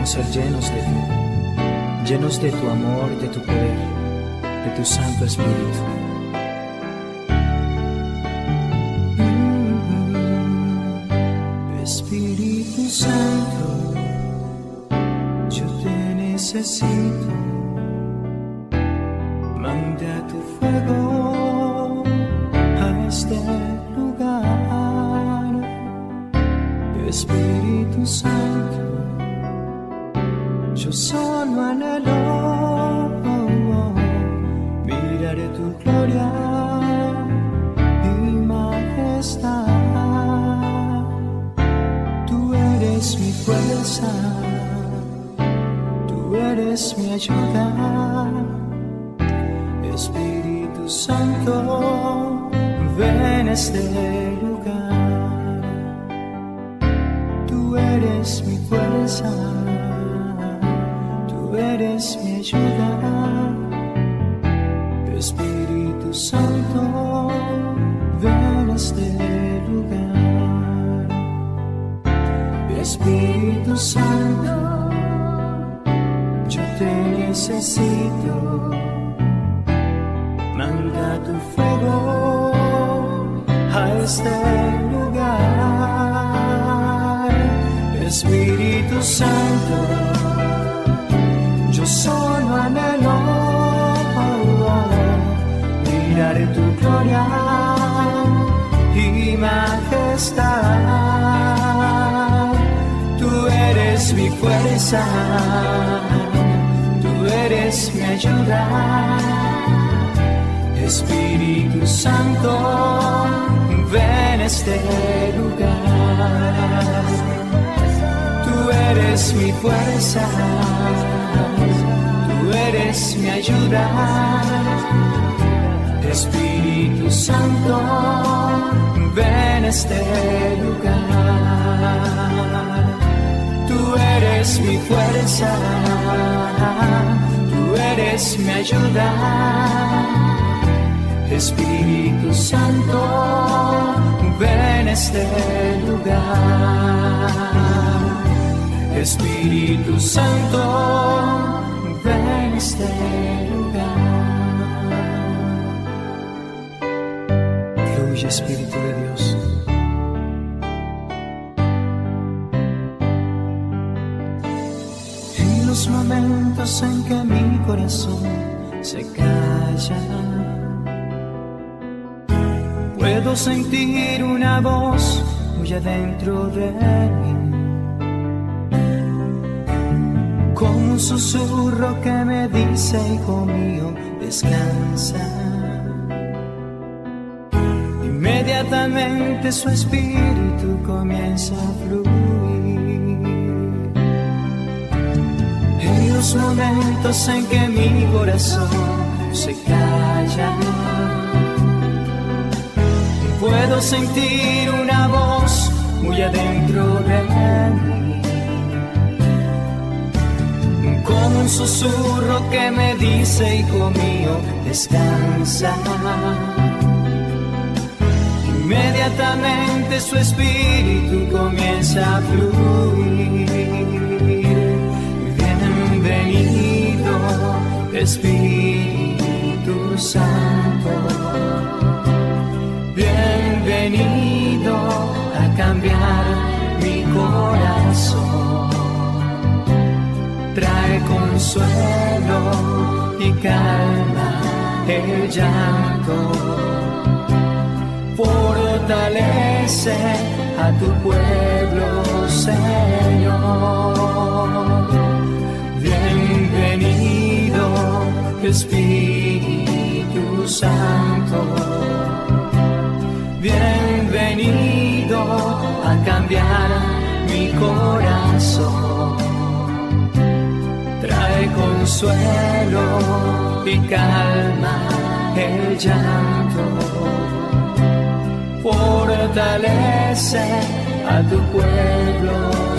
Queremos ser llenos de ti, llenos de tu amor, de tu poder, de tu Santo Espíritu. Espíritu Santo, yo te necesito. Manda tu fuego a este lugar. Espíritu Santo, yo solo anhelo mirar tu gloria y majestad. Tú eres mi fuerza, tú eres mi ayuda. Espíritu Santo, ven a este lugar. Tú eres mi fuerza, tú eres mi ayuda. Espíritu Santo, ven a este lugar. Espíritu Santo, yo te necesito. Manda tu fuego a este lugar. Espíritu Santo, yo solo anhelo mirar tu gloria y majestad. Tú eres mi fuerza, tú eres mi ayuda. Espíritu Santo, ven a este lugar. Tú eres mi fuerza, tú eres mi ayuda. Espíritu Santo, ven a este lugar. Tú eres mi fuerza, tú eres mi ayuda. Espíritu Santo, ven a este lugar. Espíritu Santo, ven a este lugar. Fluye, Espíritu de Dios. En los momentos en que mi corazón se calla, puedo sentir una voz muy adentro de mí, como un susurro que me dice: hijo mío, descansa. Inmediatamente su espíritu comienza a fluir. En los momentos en que mi corazón se calla, puedo sentir una voz muy adentro de mí, como un susurro que me dice: hijo mío, descansa. Inmediatamente su espíritu comienza a fluir. Bienvenido, Espíritu Santo. Bienvenido a cambiar mi corazón. Trae consuelo y calma el llanto. Fortalece a tu pueblo, Señor. Bienvenido, Espíritu Santo. Bienvenido a cambiar mi corazón. Trae consuelo y calma el llanto. Fortalece a tu pueblo,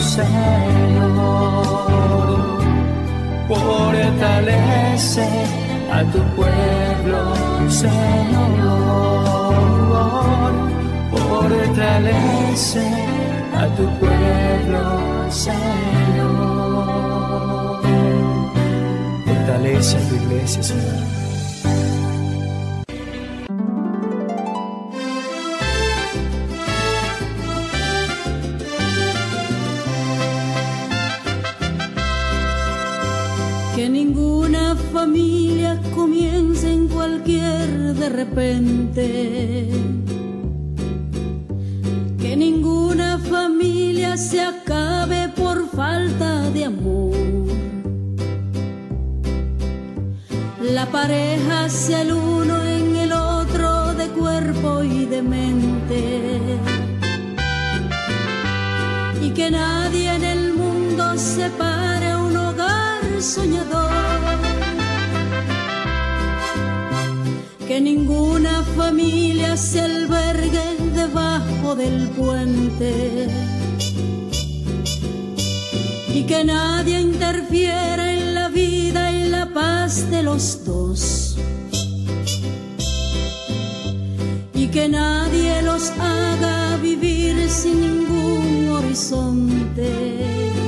Señor. Fortalece a tu pueblo, Señor. Fortalece a tu pueblo, Señor. iglesia, Señor. Que ninguna familia comience en cualquier de repente. Que ninguna familia se acabe por falta de amor. La pareja sea el uno en el otro de cuerpo y de mente. Y que nadie en el mundo separe un hogar soñador. Que ninguna familia se albergue debajo del puente. Y que nadie interfiera en la vida y la paz de los dos. Y que nadie los haga vivir sin ningún horizonte.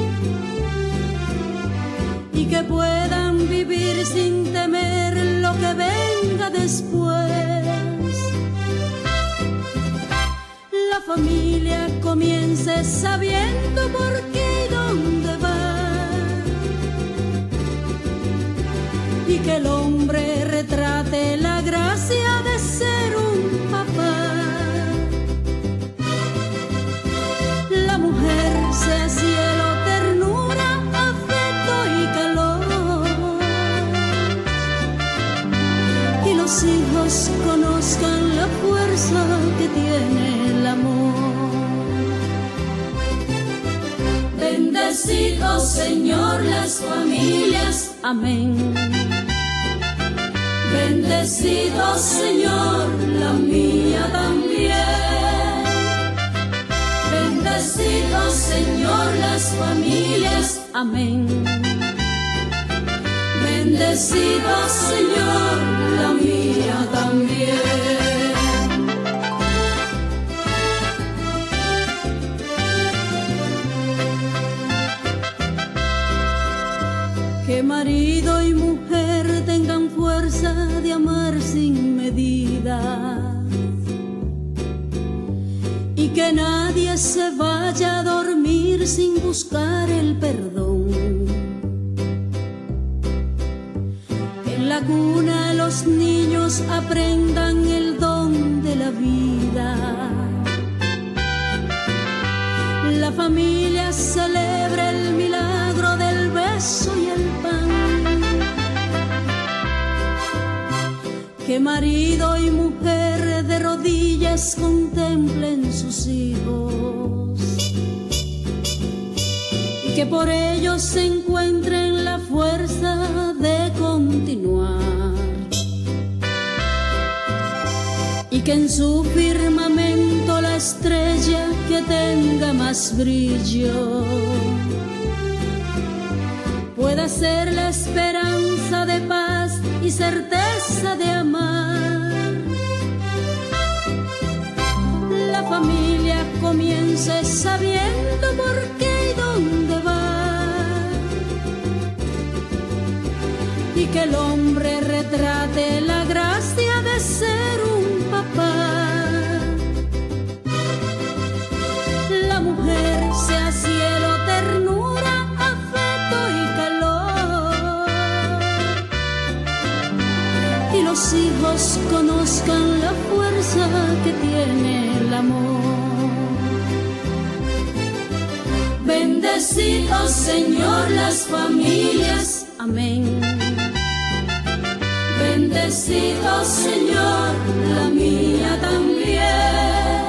Y que puedan vivir sin temer lo que venga después. La familia comience sabiendo por qué y dónde va. Y que el hombre retrate la gracia de ser un papá. La mujer sea cielo, ternura, afecto y calor. Y los hijos conozcan la fuerza que tiene el amor. Bendecido, Señor, las familias. Amén. Bendecido, Señor, la mía también. Bendecido, Señor, las familias. Amén. Bendecido, Señor, la mía también. Que marido y mujer tengan fuerza de amar sin medida. Y que nadie se vaya a dormir sin buscar el perdón. Que en la cuna los niños aprendan el don de la vida. La familia celebra el milagro del beso y el pan. Que marido y mujer de rodillas contemplen sus hijos. Y que por ellos se encuentren la fuerza de continuar. Y que en su firmamento la estrella que tenga más brillo pueda ser la esperanza de paz y certeza de amar. La familia comience sabiendo por qué y dónde va. Y que el hombre retrate la gracia de ser un papá. La mujer sea cielo, ternura, afecto y calor. Y los hijos conozcan la fuerza que tiene el amor. Bendecido, Señor, las familias. Amén. Bendecido, Señor, la mía también.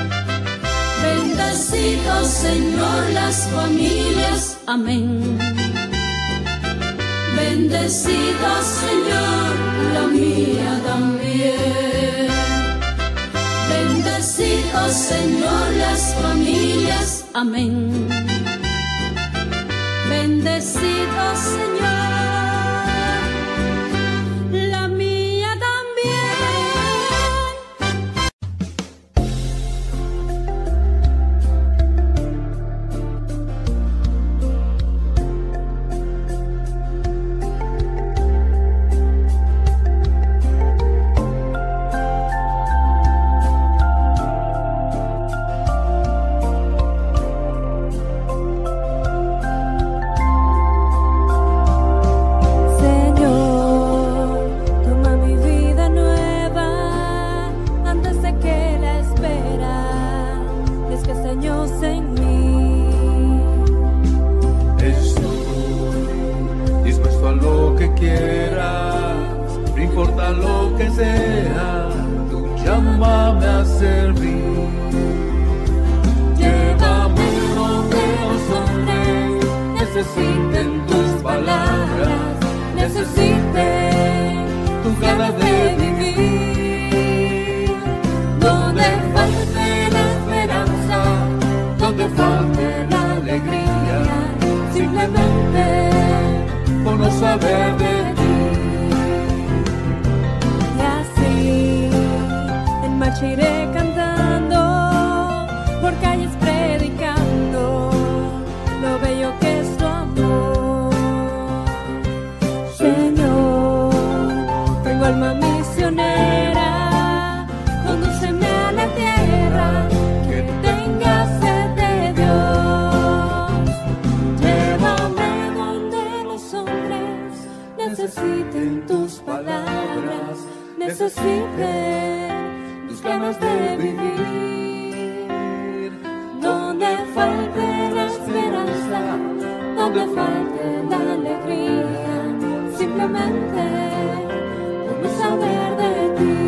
Bendecido, Señor, las familias. Amén. Bendecido, Señor, la mía también. Bendecido, Señor, las familias. Amén. Bendecido, Señor. quieras, no importa lo que sea, tú llámame a servir. Llévame donde los hombres necesiten tus palabras, necesiten tus ganas de vivir. Donde falte la esperanza, donde falte la alegría, simplemente por no saber de ti. Y así en marcha iré cantando, por calles predicando lo bello que es tu amor. Señor, tengo alma misionera, condúceme a la tierra que tenga sed de Dios. Llévame donde los hombres necesiten tus palabras, necesiten tus ganas de vivir. Donde falte la esperanza, donde falte la alegría, simplemente por no saber de ti.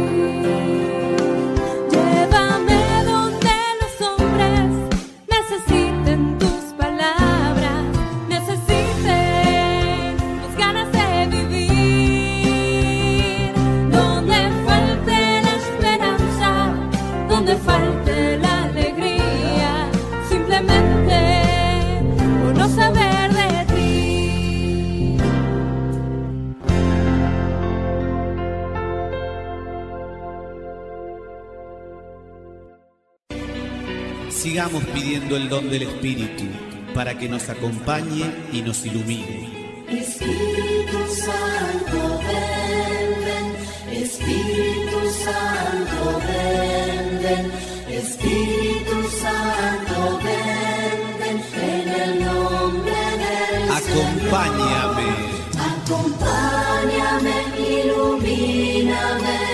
Llévame donde los hombres necesiten tus palabras, necesiten tus ganas de vivir. Donde falte la esperanza, donde falte la alegría, simplemente por no saber de ti. Sigamos pidiendo el don del Espíritu para que nos acompañe y nos ilumine. Espíritu Santo, ven, ven. Espíritu Santo, ven, ven. Espíritu Santo, ven, ven. En el nombre del Acompáñame. Señor. Acompáñame, ilumíname.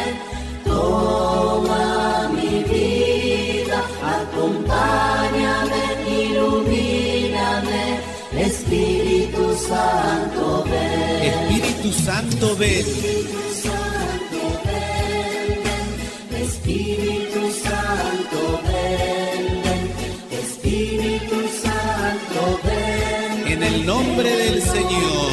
Toma mi vida. Acompáñame, ilumíname. Espíritu Santo, ven. Espíritu Santo, ven. Espíritu Santo, ven, ven. Espíritu Santo, ven, ven. Espíritu Santo, ven. En el nombre del Señor.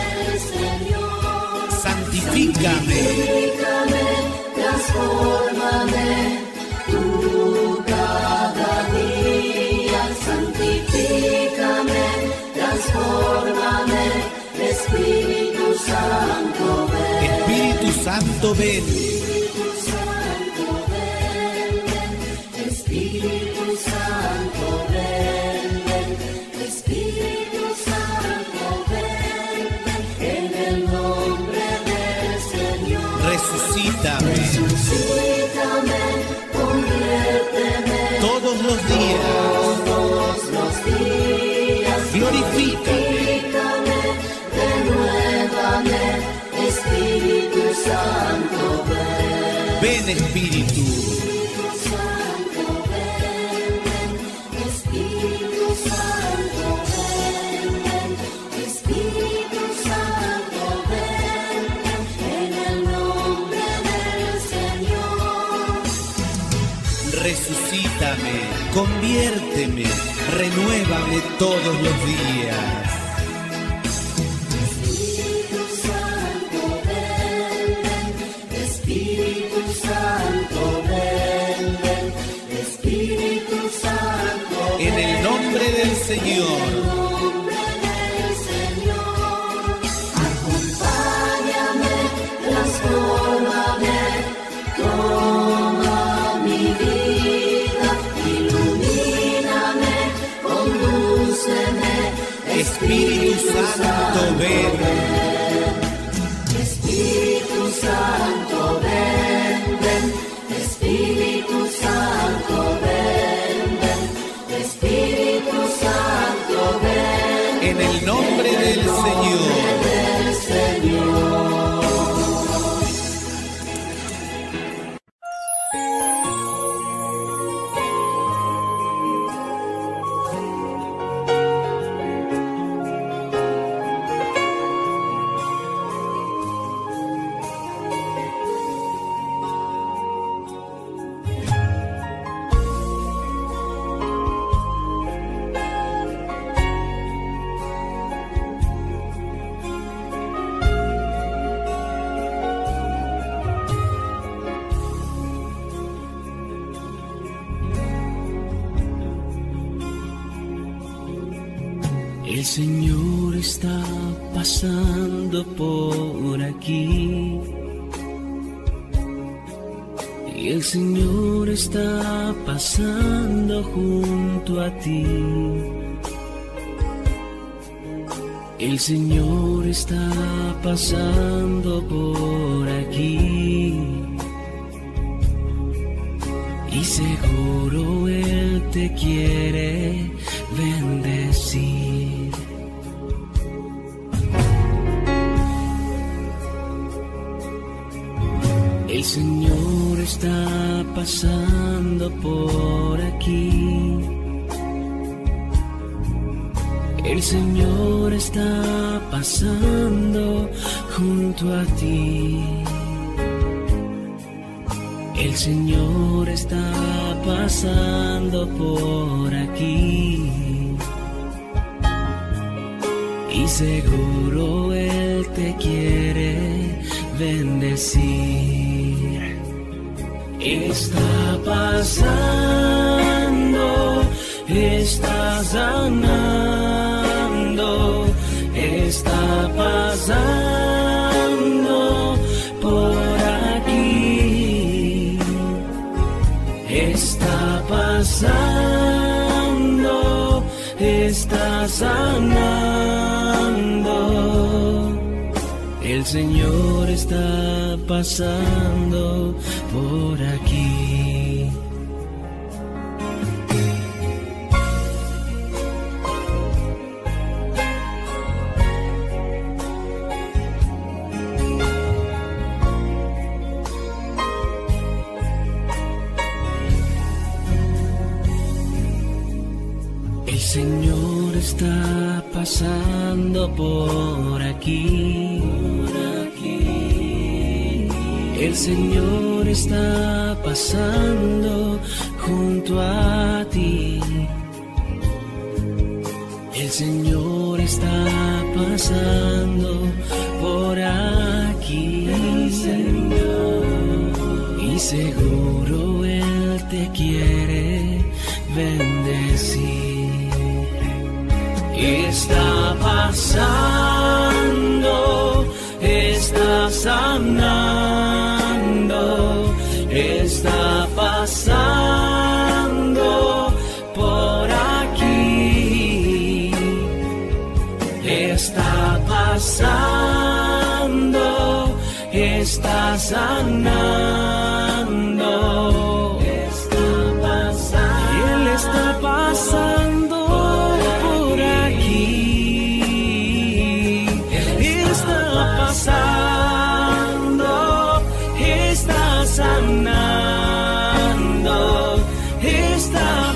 Santifícame. Santifícame, transfórmame, tú cada día. Santifícame, transfórmame, Espíritu Santo, ven. Espíritu Santo, ven. Espíritu Santo, ven, ven. Espíritu Santo, ven, ven. Espíritu Santo, ven, ven. En el nombre del Señor. Resucítame. Resucítame, conviérteme. Todos los días. Todos los días. Glorifícame. Renuévame, Espíritu Santo, ven. Ven, Espíritu. Espíritu Santo, ven, ven. Espíritu Santo, ven, ven. Espíritu Santo, ven, ven. En el nombre del Señor. Resucítame, conviérteme, renuévame todos los días. Espíritu Santo, ven, ven. Espíritu Santo, ven, ven. Espíritu Santo, ven. En el nombre del Señor. En el nombre del Señor. Acompáñame, transfórmame, toma mi vida, ilumíname, condúceme. Espíritu Santo, ven. Espíritu Santo, ven, ven. Espíritu Santo, ven, ven. Espíritu Santo, ven. En el nombre del Señor. Del Señor. Señor está pasando por aquí. Y el Señor está pasando junto a ti. El Señor está pasando por aquí. Y seguro Él te quiere bendecir. El Señor está pasando por aquí. El Señor está pasando junto a ti. El Señor está pasando por aquí. Y seguro Él te quiere bendecir. Está pasando, está sanando, está pasando por aquí. Está pasando, está sanando. El Señor está pasando por aquí. El Señor está pasando por aquí. El Señor está pasando junto a ti. El Señor está pasando por aquí. Y seguro Él te quiere bendecir. Está pasando, está sanando, está pasando por aquí. Está pasando, está sanando, está pasando. Y Él está pasando por aquí. Está pasando, está sanando, está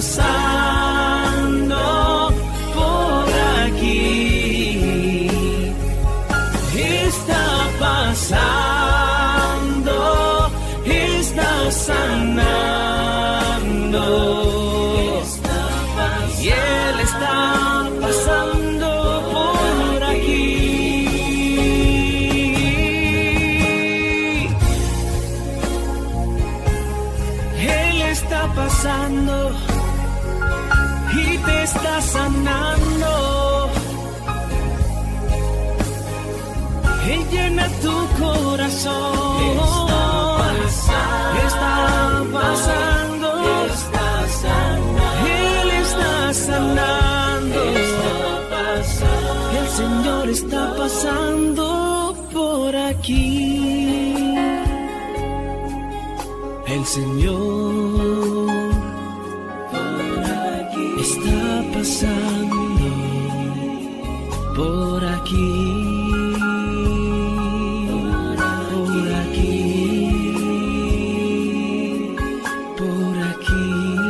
pasando por aquí. Está pasando, está sanando, y Él está pasando por aquí. Está pasando y te está sanando. Él llena tu corazón. Está pasando, está pasando, Él está sanando. El Señor está pasando por aquí. El Señor está pasando por aquí, por aquí, por aquí.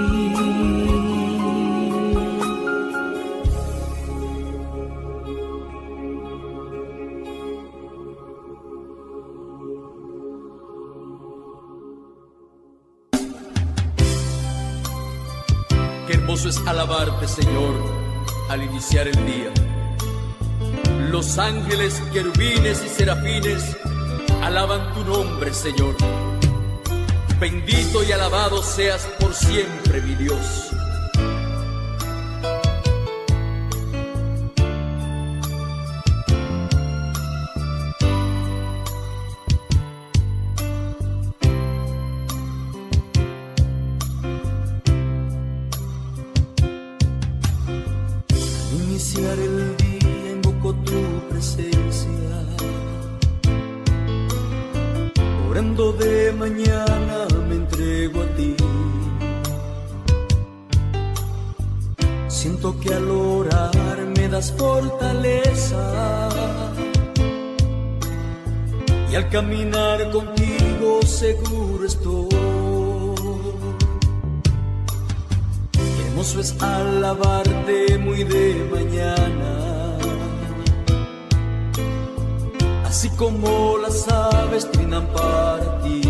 Qué hermoso es alabarte, Señor, al iniciar el día. Los ángeles, querubines y serafines alaban tu nombre, Señor. Bendito y alabado seas por siempre, mi Dios. Orando de mañana me entrego a ti. Siento que al orar me das fortaleza y al caminar contigo seguro estoy. Qué hermoso es alabarte muy de mañana, así como las aves trinan para ti.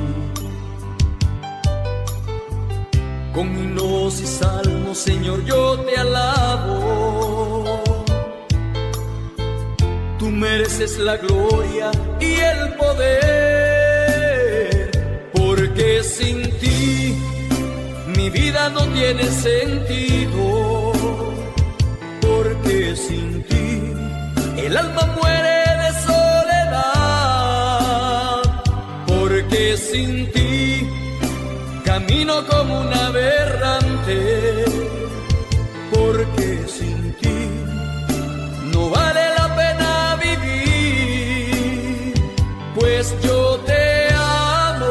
Con himnos y salmos, Señor, yo te alabo. Tú mereces la gloria y el poder, porque sin ti mi vida no tiene sentido, porque sin ti el alma muere de soledad, porque sin ti camino como un aberrante, porque sin ti no vale la pena vivir, pues yo te amo.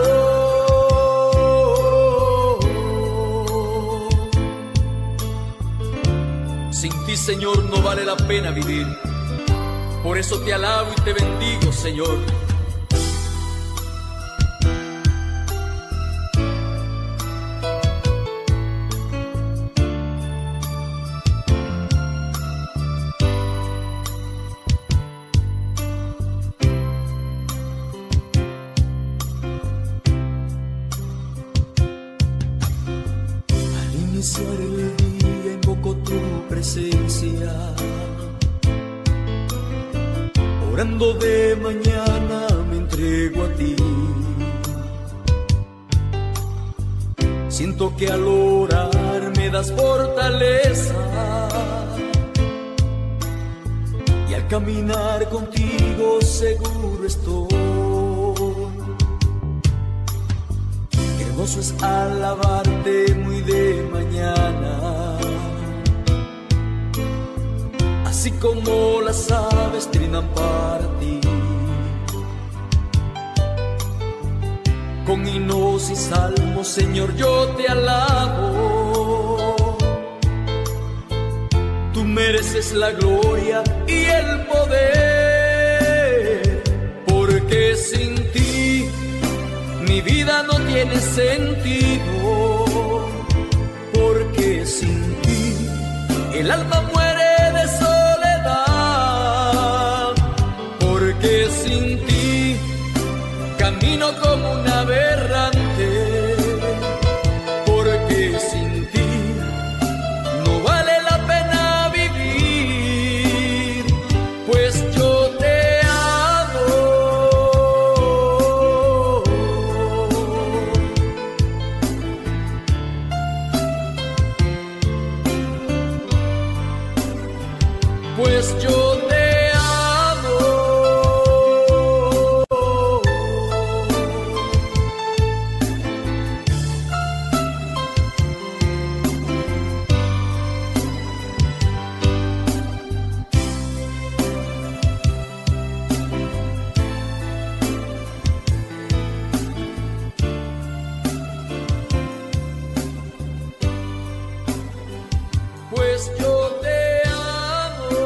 Sin ti, Señor, no vale la pena vivir. Por eso te alabo y te bendigo, Señor. Al iniciar el día invoco tu presencia. Orando de mañana me entrego a ti. Siento que al orar me das fortaleza y al caminar contigo seguro estoy. Qué hermoso es alabarte muy de mañana, así como las aves trinan para ti. Con himnos y salmos, Señor, yo te alabo. Tú mereces la gloria y el poder, porque sin ti mi vida no tiene sentido, porque sin ti el alma muere de soledad, porque sin ti camino como un aberrante, porque sin ti no vale la pena vivir, pues yo te amo. Pues yo te Pues yo te amo.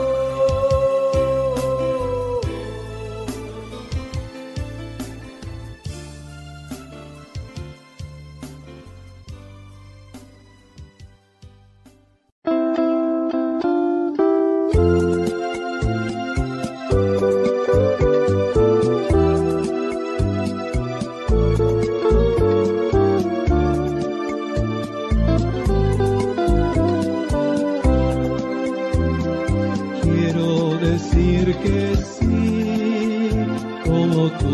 Que sí, como tú,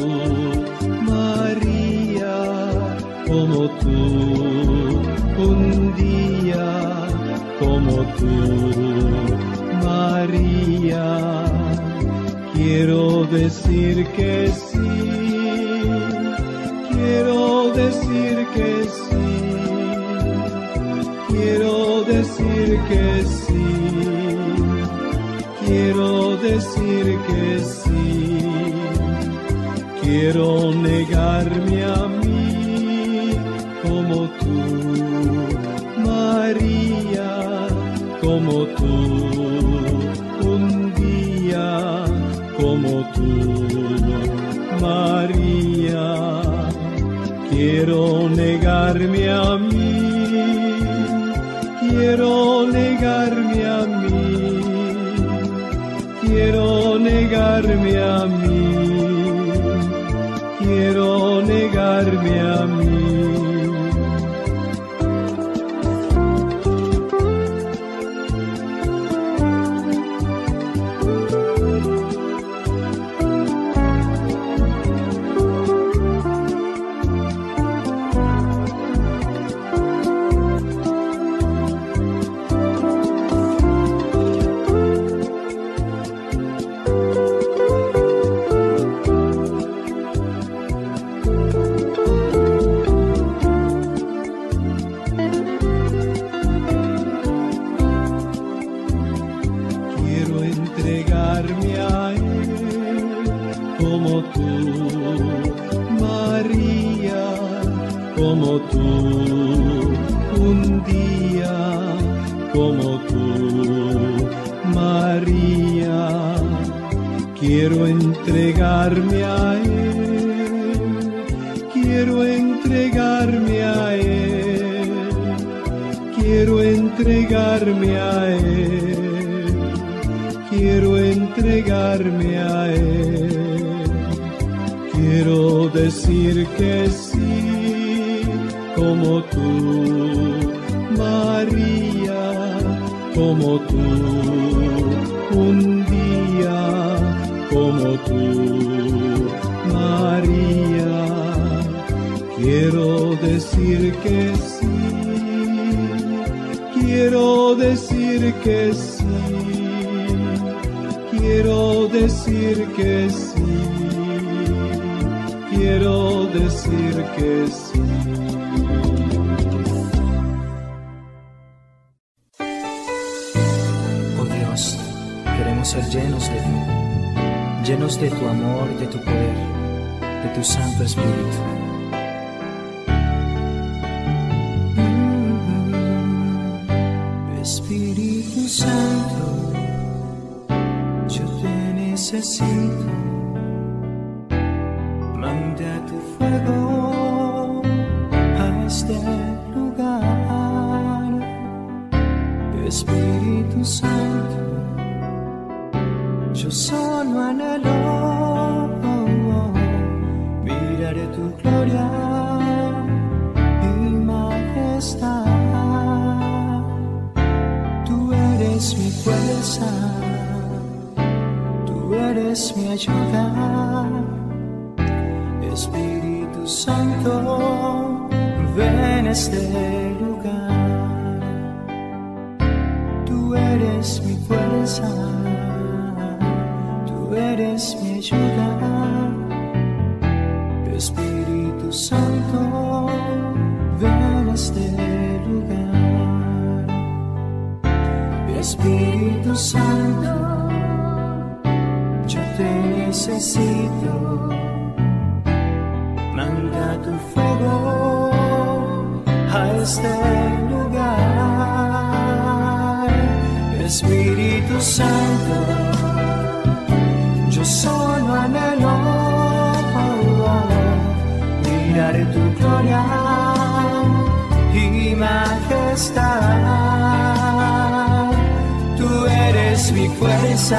María, como tú, un día, como tú, María. Quiero decir que sí, quiero decir que sí, quiero decir que sí. Quiero decir que sí, quiero negarme a mí como tú, María, como tú, un día como tú, María. Quiero negarme a mí, quiero negarme a mí, quiero negarme a mí, quiero negarme a mí. Como tú, un día como tú, María. Quiero entregarme a Él, quiero entregarme a Él, quiero entregarme a Él, quiero entregarme a Él. Quiero decir que sí, como tú, María, como tú, un día como tú, María. Quiero decir que sí, quiero decir que sí, quiero decir que sí, quiero decir que sí. Ser llenos de ti, llenos de tu amor, de tu poder, de tu Santo Espíritu. Espíritu Santo, yo te necesito. Manda tu fuego a este lugar. Espíritu Santo, yo solo anhelo mirar tu gloria y majestad. Tú eres mi fuerza, tú eres mi ayuda. Espíritu Santo, ven a este lugar. Tú eres mi fuerza, tú eres mi ayuda. Espíritu Santo, ven a este lugar. Espíritu Santo, yo te necesito. Manda tu fuego a este lugar. Espíritu Santo, yo solo anhelo mirar tu gloria y majestad. Tú eres mi fuerza,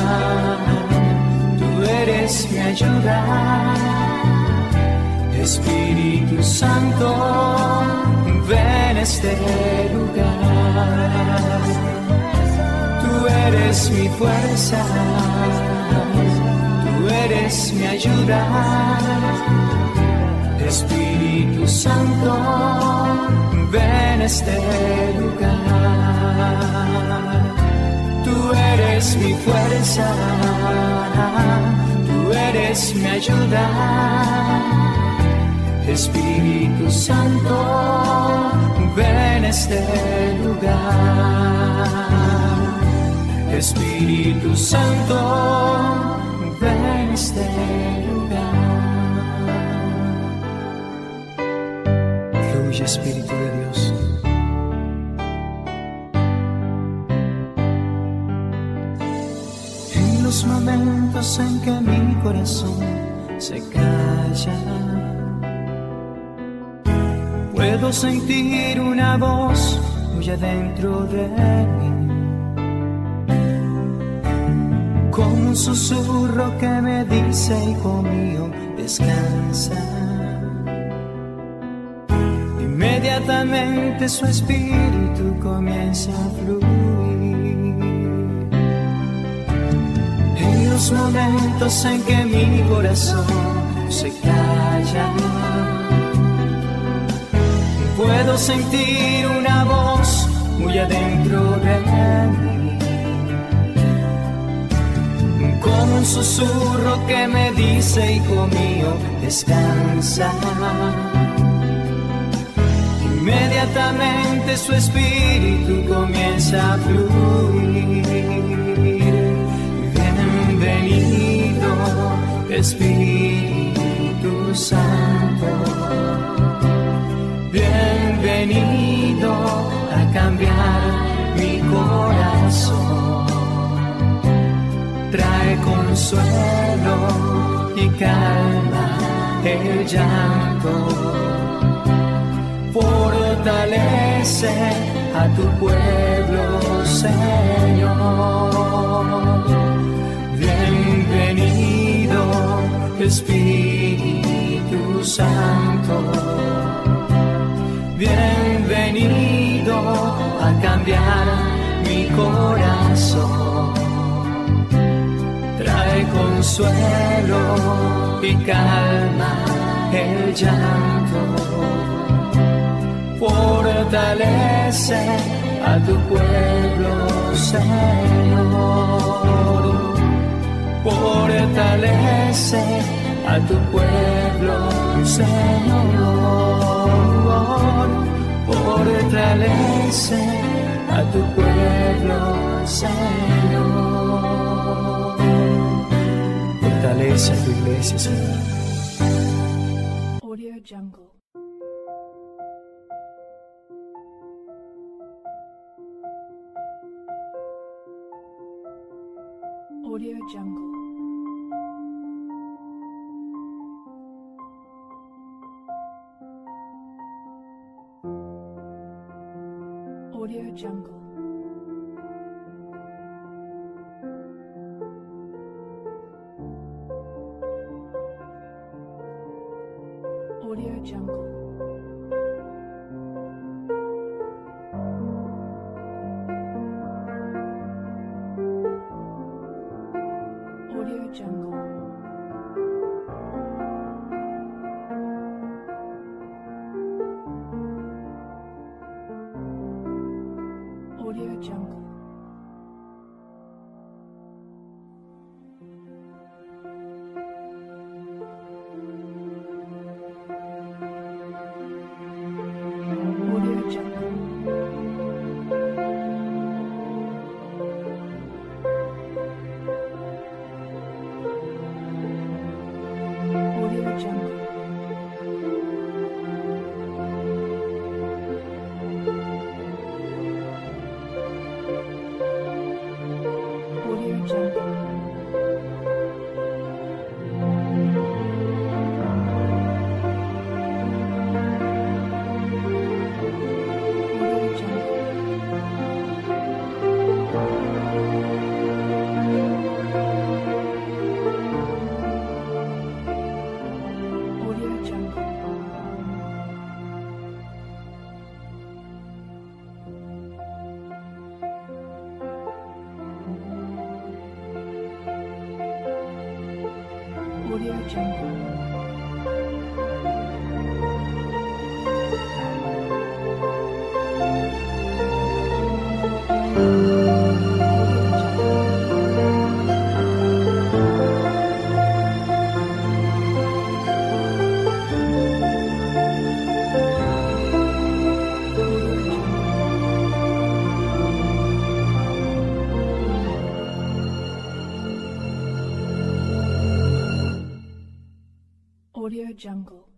tú eres mi ayuda. Espíritu Santo, ven a este lugar. Tú eres mi fuerza, tú eres mi ayuda. Espíritu Santo, ven a este lugar. Tú eres mi fuerza, tú eres mi ayuda. Espíritu Santo, ven a este lugar. Espíritu Santo, ven a este lugar. Fluye Espíritu de Dios. En los momentos en que mi corazón se calla, puedo sentir una voz muy adentro de mí, como un susurro que me dice: hijo mío, descansa. Inmediatamente su espíritu comienza a fluir. En los momentos en que mi corazón se calla, puedo sentir una voz muy adentro de mí, como un susurro que me dice: hijo mío, descansa. Inmediatamente su espíritu comienza a fluir. Bienvenido, Espíritu Santo. Bienvenido a cambiar mi corazón. Trae consuelo y calma el llanto. Fortalece a tu pueblo, Señor. Bienvenido, Espíritu Santo. Bienvenido a cambiar mi corazón. Trae consuelo y calma el llanto. Fortalece a tu pueblo, Señor. Fortalece a tu pueblo, Señor. Fortalece a tu pueblo, Señor. Fortalece a tu iglesia, Señor. Audio Jungle. Audio Jungle. Audio Jungle. Audio Jungle. Audio Jungle. Audio Jungle. Audio Jungle. Audio Jungle. Audio Jungle. Audio Jungle. Audio Jungle.